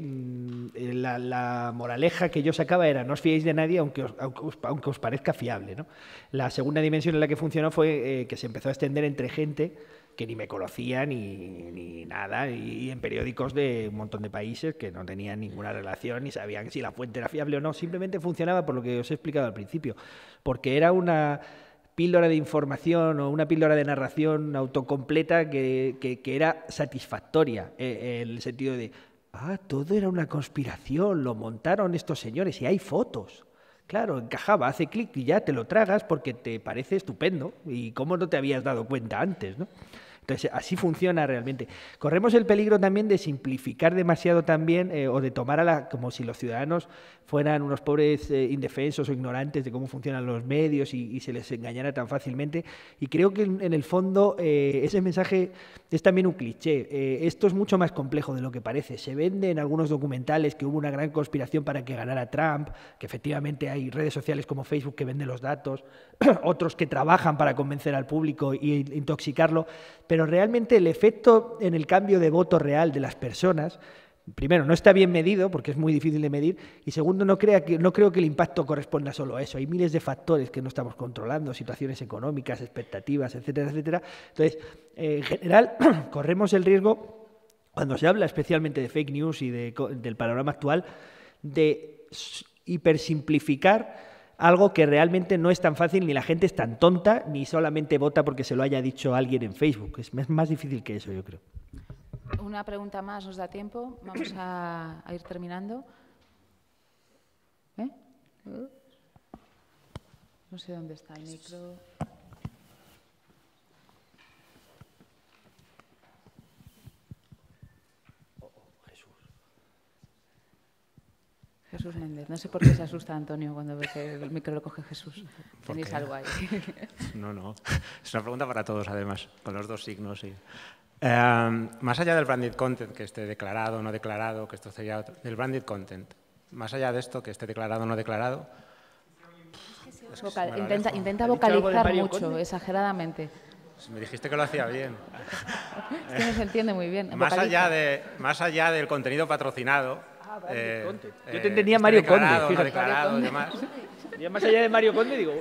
la moraleja que yo sacaba era: no os fiéis de nadie aunque os parezca fiable, ¿no? La segunda dimensión en la que funcionó fue que se empezó a extender entre gente que ni me conocía ni nada, y en periódicos de un montón de países que no tenían ninguna relación ni sabían si la fuente era fiable o no. Simplemente funcionaba por lo que os he explicado al principio, porque era una píldora de información o una píldora de narración autocompleta que era satisfactoria, en el sentido de todo era una conspiración, lo montaron estos señores y hay fotos. Claro, encajaba, hace clic y ya te lo tragas porque te parece estupendo. ¿Y cómo no te habías dado cuenta antes, no? Entonces, así funciona realmente. Corremos el peligro también de simplificar demasiado también o de tomar como si los ciudadanos fueran unos pobres indefensos o ignorantes de cómo funcionan los medios y se les engañara tan fácilmente. Y creo que en el fondo ese mensaje es también un cliché. Esto es mucho más complejo de lo que parece. Se vende en algunos documentales que hubo una gran conspiración para que ganara Trump, que efectivamente hay redes sociales como Facebook que venden los datos, otros que trabajan para convencer al público e intoxicarlo, pero realmente el efecto en el cambio de voto real de las personas, primero, no está bien medido porque es muy difícil de medir, y segundo, no creo que el impacto corresponda solo a eso. Hay miles de factores que no estamos controlando, situaciones económicas, expectativas, etcétera, etcétera. Entonces, en general, corremos el riesgo, cuando se habla especialmente de fake news y del panorama actual, de hipersimplificar algo que realmente no es tan fácil, ni la gente es tan tonta, ni solamente vota porque se lo haya dicho alguien en Facebook. Es más difícil que eso, yo creo. Una pregunta más, ¿nos da tiempo? Vamos a ir terminando. No sé dónde está el micro. Jesús Méndez. No sé por qué se asusta Antonio cuando ve que el micro lo coge Jesús. ¿Tenéis algo ahí? No. Es una pregunta para todos, además, con los 2 signos. Sí. Más allá del branded content, que esté declarado o no declarado, que esto sería otro, del branded content, más allá de esto, que esté declarado o no declarado... Intenta vocalizar mucho, exageradamente. Me dijiste que lo hacía bien. Es que no se entiende muy bien. Más allá del contenido patrocinado... Yo te entendía Mario Conde, fíjate. No declarado y demás. Y más allá de Mario Conde, digo...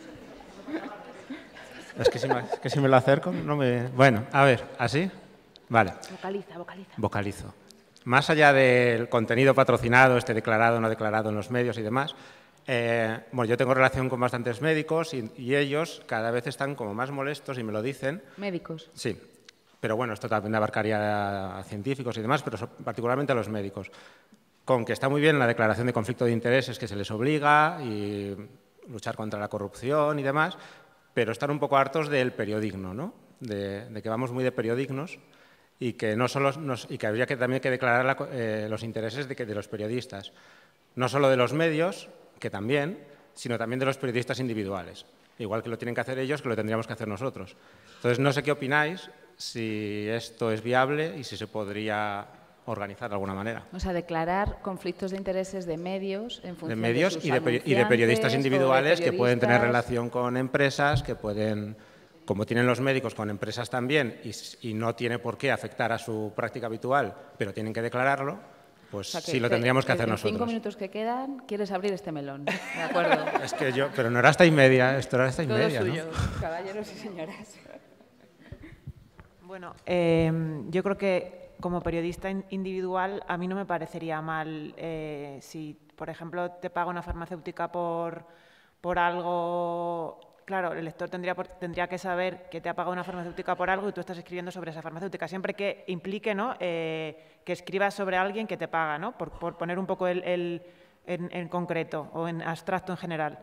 Es que si me lo acerco, no me... Bueno, a ver, ¿así? Vale. Vocaliza. Vocalizo. Más allá del contenido patrocinado, declarado o no declarado en los medios y demás, yo tengo relación con bastantes médicos y ellos cada vez están como más molestos y me lo dicen. ¿Médicos? Sí. Pero bueno, esto también abarcaría a científicos y demás, pero particularmente a los médicos. Con que está muy bien la declaración de conflicto de intereses que se les obliga y luchar contra la corrupción y demás, pero están un poco hartos del periodismo, ¿no? De que vamos muy de periodismos y que no solo y que habría que también que declarar los intereses de los periodistas, no solo de los medios, que también, sino también de los periodistas individuales, igual que lo tienen que hacer ellos, que lo tendríamos que hacer nosotros. Entonces, no sé qué opináis, si esto es viable y si se podría organizar de alguna manera. O sea, declarar conflictos de intereses de medios en función de medios sus y de periodistas individuales que pueden tener relación con empresas, que pueden, como tienen los médicos con empresas también, y no tiene por qué afectar a su práctica habitual, pero tienen que declararlo, Pues O sea, sí, lo tendríamos que hacer en nosotros. 5 minutos que quedan, quieres abrir este melón, ¿de acuerdo? Es que yo, pero no era hasta y media, esto era hasta y Todo media, suyo, ¿no? caballeros y señoras. Bueno, yo creo que como periodista individual a mí no me parecería mal si, por ejemplo, te paga una farmacéutica por algo. Claro, el lector tendría que saber que te ha pagado una farmacéutica por algo y tú estás escribiendo sobre esa farmacéutica, siempre que implique, ¿no? Que escribas sobre alguien que te paga, ¿no? Por poner un poco en concreto o en abstracto en general.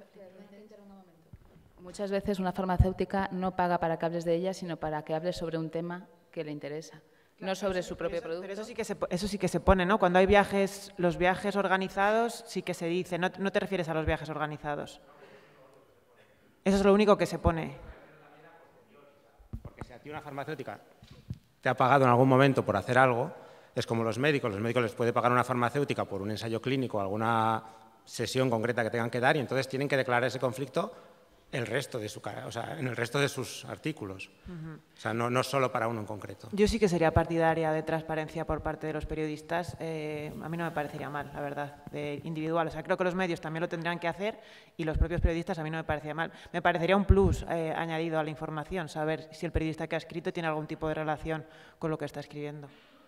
Muchas veces una farmacéutica no paga para que hables de ella, sino para que hables sobre un tema que le interesa, no sobre su propio producto. Pero eso sí que se pone, ¿no? Cuando hay viajes, los viajes organizados sí que se dice, no te refieres a los viajes organizados. Eso es lo único que se pone. Porque si a ti una farmacéutica te ha pagado en algún momento por hacer algo, es como los médicos les puede pagar una farmacéutica por un ensayo clínico o alguna sesión concreta que tengan que dar y entonces tienen que declarar ese conflicto en el resto de sus artículos. O sea, no solo para uno en concreto. Yo sí que sería partidaria de transparencia por parte de los periodistas. A mí no me parecería mal, la verdad, de individual. O sea, creo que los medios también lo tendrán que hacer y los propios periodistas a mí no me parecería mal. Me parecería un plus añadido a la información, saber si el periodista que ha escrito tiene algún tipo de relación con lo que está escribiendo.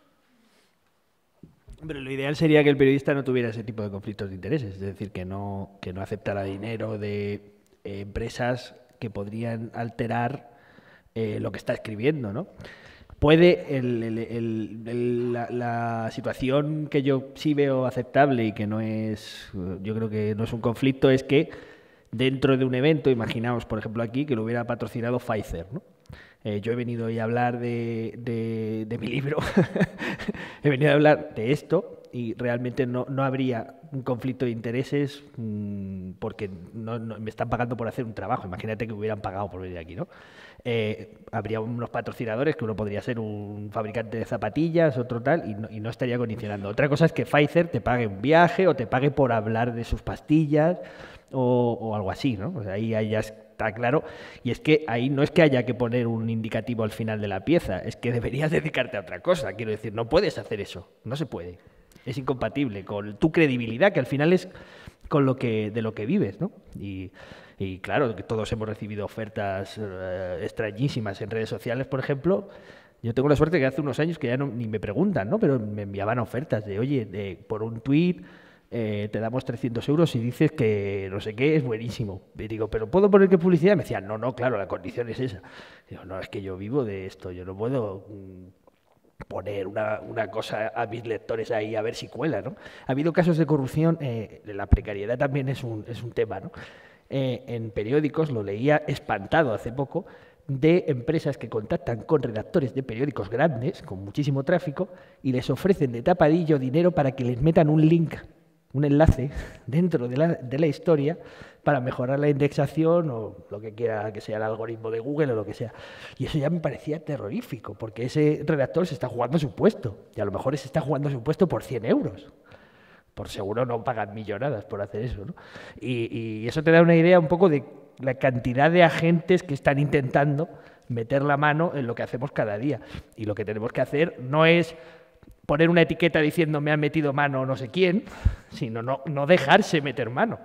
Pero lo ideal sería que el periodista no tuviera ese tipo de conflictos de intereses, es decir, que no aceptara dinero de empresas que podrían alterar lo que está escribiendo, ¿no? Puede la situación que yo sí veo aceptable y que no es, yo creo que no es un conflicto, es que dentro de un evento, imaginaos, por ejemplo, aquí, que lo hubiera patrocinado Pfizer, ¿no? Yo he venido hoy a hablar de mi libro, he venido a hablar de esto y realmente no habría un conflicto de intereses porque no me están pagando por hacer un trabajo. Imagínate que me hubieran pagado por venir aquí, ¿no? Habría unos patrocinadores, que uno podría ser un fabricante de zapatillas, otro tal, y no estaría condicionando. Otra cosa es que Pfizer te pague un viaje o te pague por hablar de sus pastillas o algo así, ¿no? Pues ahí ya está claro. Y es que ahí no es que haya que poner un indicativo al final de la pieza, es que deberías dedicarte a otra cosa. Quiero decir, no puedes hacer eso, no se puede. Es incompatible con tu credibilidad, que al final es con de lo que vives, ¿no? Y claro, que todos hemos recibido ofertas extrañísimas en redes sociales, por ejemplo. Yo tengo la suerte que hace unos años que ya ni me preguntan, ¿no? Pero me enviaban ofertas de, oye, por un tuit te damos 300 euros y dices que no sé qué, es buenísimo. Y digo, ¿pero puedo poner qué publicidad? Me decían, no, claro, la condición es esa. Digo, no, es que yo vivo de esto, yo no puedo poner una cosa a mis lectores ahí a ver si cuela, ¿no? Ha habido casos de corrupción, la precariedad también es un tema, ¿no? En periódicos, lo leía espantado hace poco, de empresas que contactan con redactores de periódicos grandes, con muchísimo tráfico, y les ofrecen de tapadillo dinero para que les metan un link, un enlace, dentro de la historia para mejorar la indexación o lo que quiera que sea el algoritmo de Google o lo que sea. Y eso ya me parecía terrorífico, porque ese redactor se está jugando su puesto, y a lo mejor se está jugando su puesto por 100 euros. Por seguro no pagan millonadas por hacer eso, ¿no? Y eso te da una idea un poco de la cantidad de agentes que están intentando meter la mano en lo que hacemos cada día. Y lo que tenemos que hacer no es poner una etiqueta diciendo me ha metido mano no sé quién, sino no dejarse meter mano.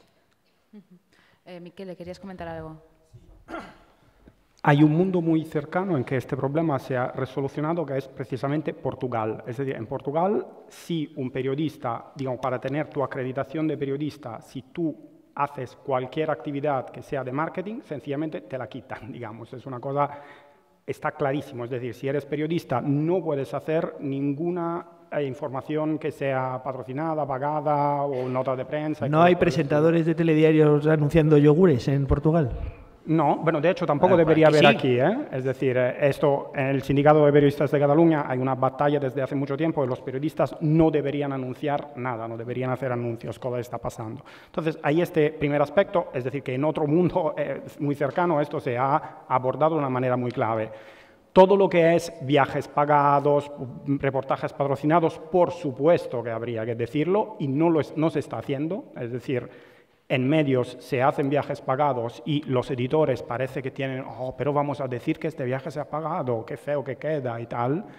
Miquel, ¿querías comentar algo? Hay un mundo muy cercano en que este problema se ha resolucionado, que es precisamente Portugal. Es decir, en Portugal, si un periodista, digamos, para tener tu acreditación de periodista, si tú haces cualquier actividad que sea de marketing, sencillamente te la quitan, digamos. Es una cosa, está clarísimo. Es decir, si eres periodista, no puedes hacer ninguna información que sea patrocinada, pagada o nota de prensa. ¿No hay presentadores de telediarios anunciando yogures en Portugal? No, bueno, de hecho tampoco debería haber aquí, ¿eh? Es decir, esto en el Sindicato de Periodistas de Cataluña hay una batalla desde hace mucho tiempo y los periodistas no deberían anunciar nada, no deberían hacer anuncios, cosa está pasando. Entonces, hay este primer aspecto, es decir, que en otro mundo muy cercano esto se ha abordado de una manera muy clave. Todo lo que es viajes pagados, reportajes patrocinados, por supuesto que habría que decirlo y no se está haciendo, es decir, en medios se hacen viajes pagados y los editores parece que tienen, pero vamos a decir que este viaje se ha pagado, qué feo que queda y tal.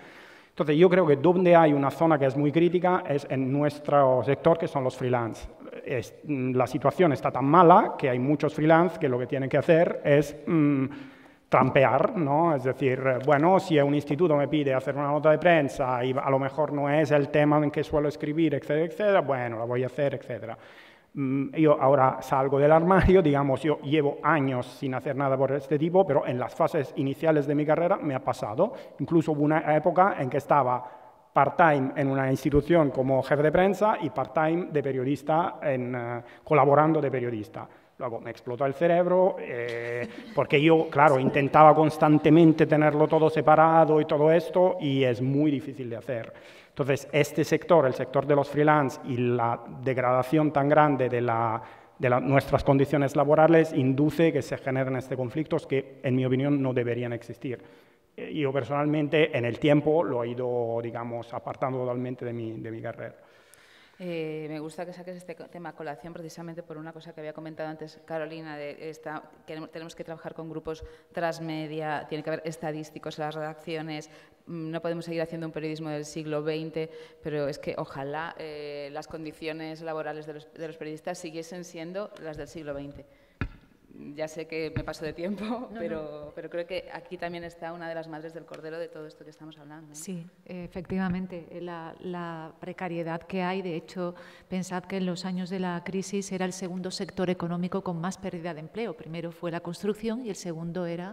Entonces, yo creo que donde hay una zona que es muy crítica es en nuestro sector, que son los freelance. La situación está tan mala que hay muchos freelance que lo que tienen que hacer es trampear, ¿no? Es decir, bueno, si un instituto me pide hacer una nota de prensa y a lo mejor no es el tema en que suelo escribir, etcétera, etcétera, bueno, la voy a hacer, etcétera. Yo ahora salgo del armario, digamos, yo llevo años sin hacer nada por este tipo, pero en las fases iniciales de mi carrera me ha pasado. Incluso hubo una época en que estaba part-time en una institución como jefe de prensa y part-time de periodista, colaborando de periodista. Luego me explotó el cerebro porque yo, claro, intentaba constantemente tenerlo todo separado y todo esto y es muy difícil de hacer. Entonces, este sector, el sector de los freelance y la degradación tan grande de nuestras condiciones laborales induce que se generen estos conflictos que, en mi opinión, no deberían existir. Yo personalmente, en el tiempo, lo he ido, digamos, apartando totalmente de mi carrera. Me gusta que saques este tema a colación precisamente por una cosa que había comentado antes Carolina, que tenemos que trabajar con grupos transmedia, tiene que haber estadísticos en las redacciones, no podemos seguir haciendo un periodismo del siglo XX, pero es que ojalá las condiciones laborales de los periodistas siguiesen siendo las del siglo XX. Ya sé que me paso de tiempo, pero creo que aquí también está una de las madres del cordero de todo esto que estamos hablando, ¿no? Sí, efectivamente, la precariedad que hay. De hecho, pensad que en los años de la crisis era el segundo sector económico con más pérdida de empleo. Primero fue la construcción y el segundo era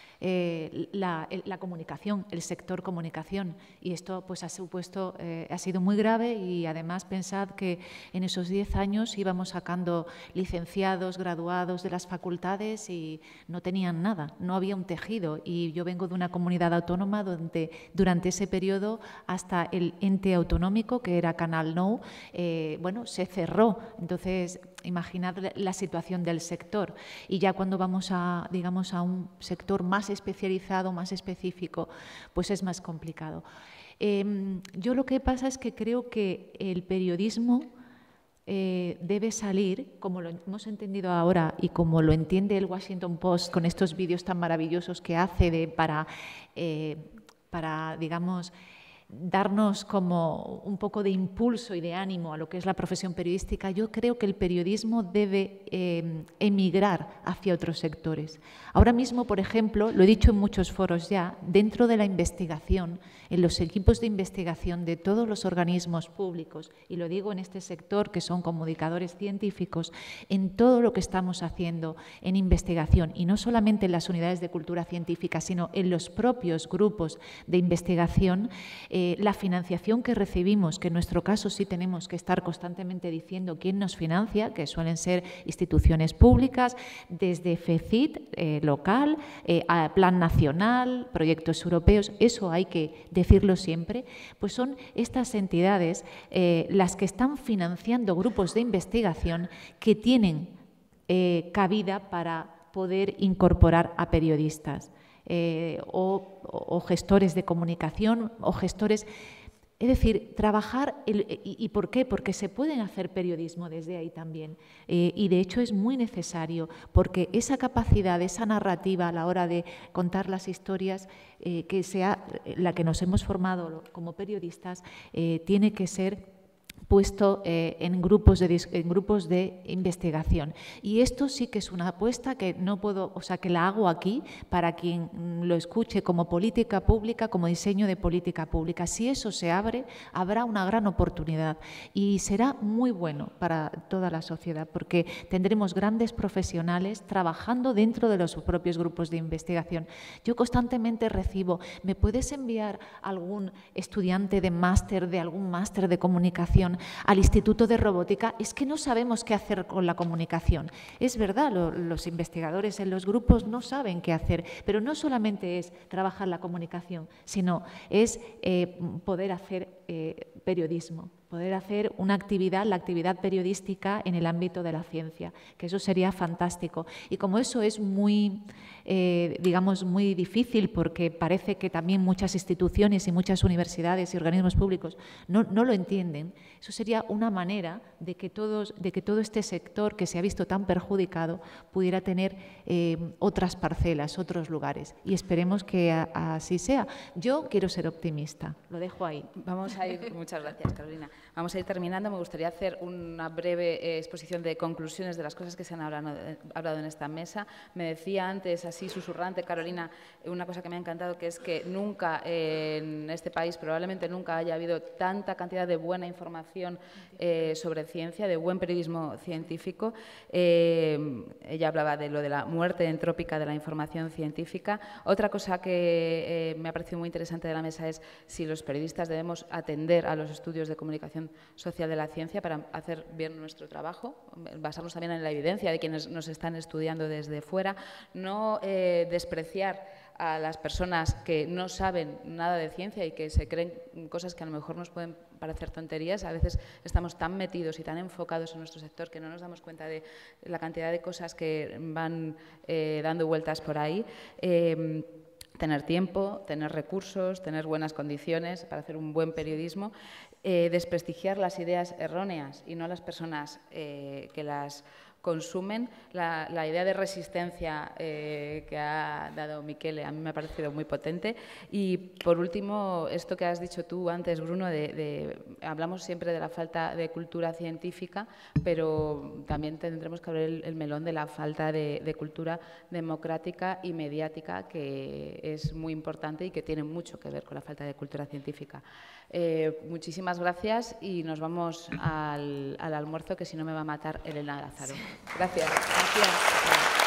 la comunicación, el sector comunicación, y esto pues ha sido muy grave. Y además pensad que en esos 10 años íbamos sacando licenciados, graduados de las facultades y no tenían nada, no había un tejido. Y yo vengo de una comunidad autónoma donde durante ese periodo hasta el ente autonómico, que era Canal Nou, bueno, se cerró. Entonces, imaginad la situación del sector. Y ya cuando vamos a, digamos, a un sector más especializado, más específico, pues es más complicado. Yo lo que pasa es que creo que el periodismo debe salir, como lo hemos entendido ahora y como lo entiende el Washington Post con estos vídeos tan maravillosos que hace para digamos, darnos como un poco de impulso y de ánimo a lo que es la profesión periodística. Yo creo que el periodismo debe emigrar hacia otros sectores. Ahora mismo, por ejemplo, lo he dicho en muchos foros ya, dentro de la investigación, en los equipos de investigación de todos los organismos públicos, y lo digo en este sector que son comunicadores científicos, en todo lo que estamos haciendo en investigación, y no solamente en las unidades de cultura científica, sino en los propios grupos de investigación, la financiación que recibimos, que en nuestro caso sí tenemos que estar constantemente diciendo quién nos financia, que suelen ser instituciones públicas, desde FECIT local, a Plan Nacional, proyectos europeos, eso hay que decirlo siempre, pues son estas entidades las que están financiando grupos de investigación que tienen cabida para poder incorporar a periodistas. O gestores de comunicación, o gestores... Es decir, trabajar... ¿Y por qué? Porque se pueden hacer periodismo desde ahí también. Y de hecho es muy necesario, porque esa capacidad, esa narrativa a la hora de contar las historias, que sea la que nos hemos formado como periodistas, tiene que ser puesto en grupos de investigación. Y esto sí que es una apuesta que no puedo, o sea, que la hago aquí para quien lo escuche como política pública, como diseño de política pública. Si eso se abre, habrá una gran oportunidad y será muy bueno para toda la sociedad, porque tendremos grandes profesionales trabajando dentro de los propios grupos de investigación. Yo constantemente recibo, ¿me puedes enviar algún estudiante de máster, de algún máster de comunicación al Instituto de Robótica? Es que no sabemos qué hacer con la comunicación. Es verdad, los investigadores en los grupos no saben qué hacer, pero no solamente es trabajar la comunicación, sino es poder hacer periodismo. poder hacer una actividad, la actividad periodística en el ámbito de la ciencia, que eso sería fantástico. Y como eso es muy, digamos, muy difícil, porque parece que también muchas instituciones y muchas universidades y organismos públicos no lo entienden, eso sería una manera de que todo este sector que se ha visto tan perjudicado pudiera tener otras parcelas, otros lugares. Y esperemos que así sea. Yo quiero ser optimista, lo dejo ahí. Vamos a ir, muchas gracias, Carolina. Vamos a ir terminando. Me gustaría hacer una breve exposición de conclusiones de las cosas que se han hablado en esta mesa. Me decía antes, así susurrante, Carolina, una cosa que me ha encantado, que es que nunca en este país, probablemente nunca haya habido tanta cantidad de buena información sobre ciencia, de buen periodismo científico. Ella hablaba de lo de la muerte entrópica de la información científica. Otra cosa que me ha parecido muy interesante de la mesa es si los periodistas debemos atender a los estudios de comunicación social de la ciencia para hacer bien nuestro trabajo, basarnos también en la evidencia de quienes nos están estudiando desde fuera, no despreciar a las personas que no saben nada de ciencia y que se creen cosas que a lo mejor nos pueden parecer tonterías. A veces estamos tan metidos y tan enfocados en nuestro sector que no nos damos cuenta de la cantidad de cosas que van dando vueltas por ahí. Tener tiempo, tener recursos, tener buenas condiciones para hacer un buen periodismo, desprestigiar las ideas erróneas y no las personas que las consumen. La idea de resistencia que ha dado Miquele a mí me ha parecido muy potente. Y, por último, esto que has dicho tú antes, Bruno, hablamos siempre de la falta de cultura científica, pero también tendremos que abrir el melón de la falta de cultura democrática y mediática, que es muy importante y que tiene mucho que ver con la falta de cultura científica. Muchísimas gracias y nos vamos al almuerzo, que si no me va a matar Elena Lázaro. Gracias. Gracias.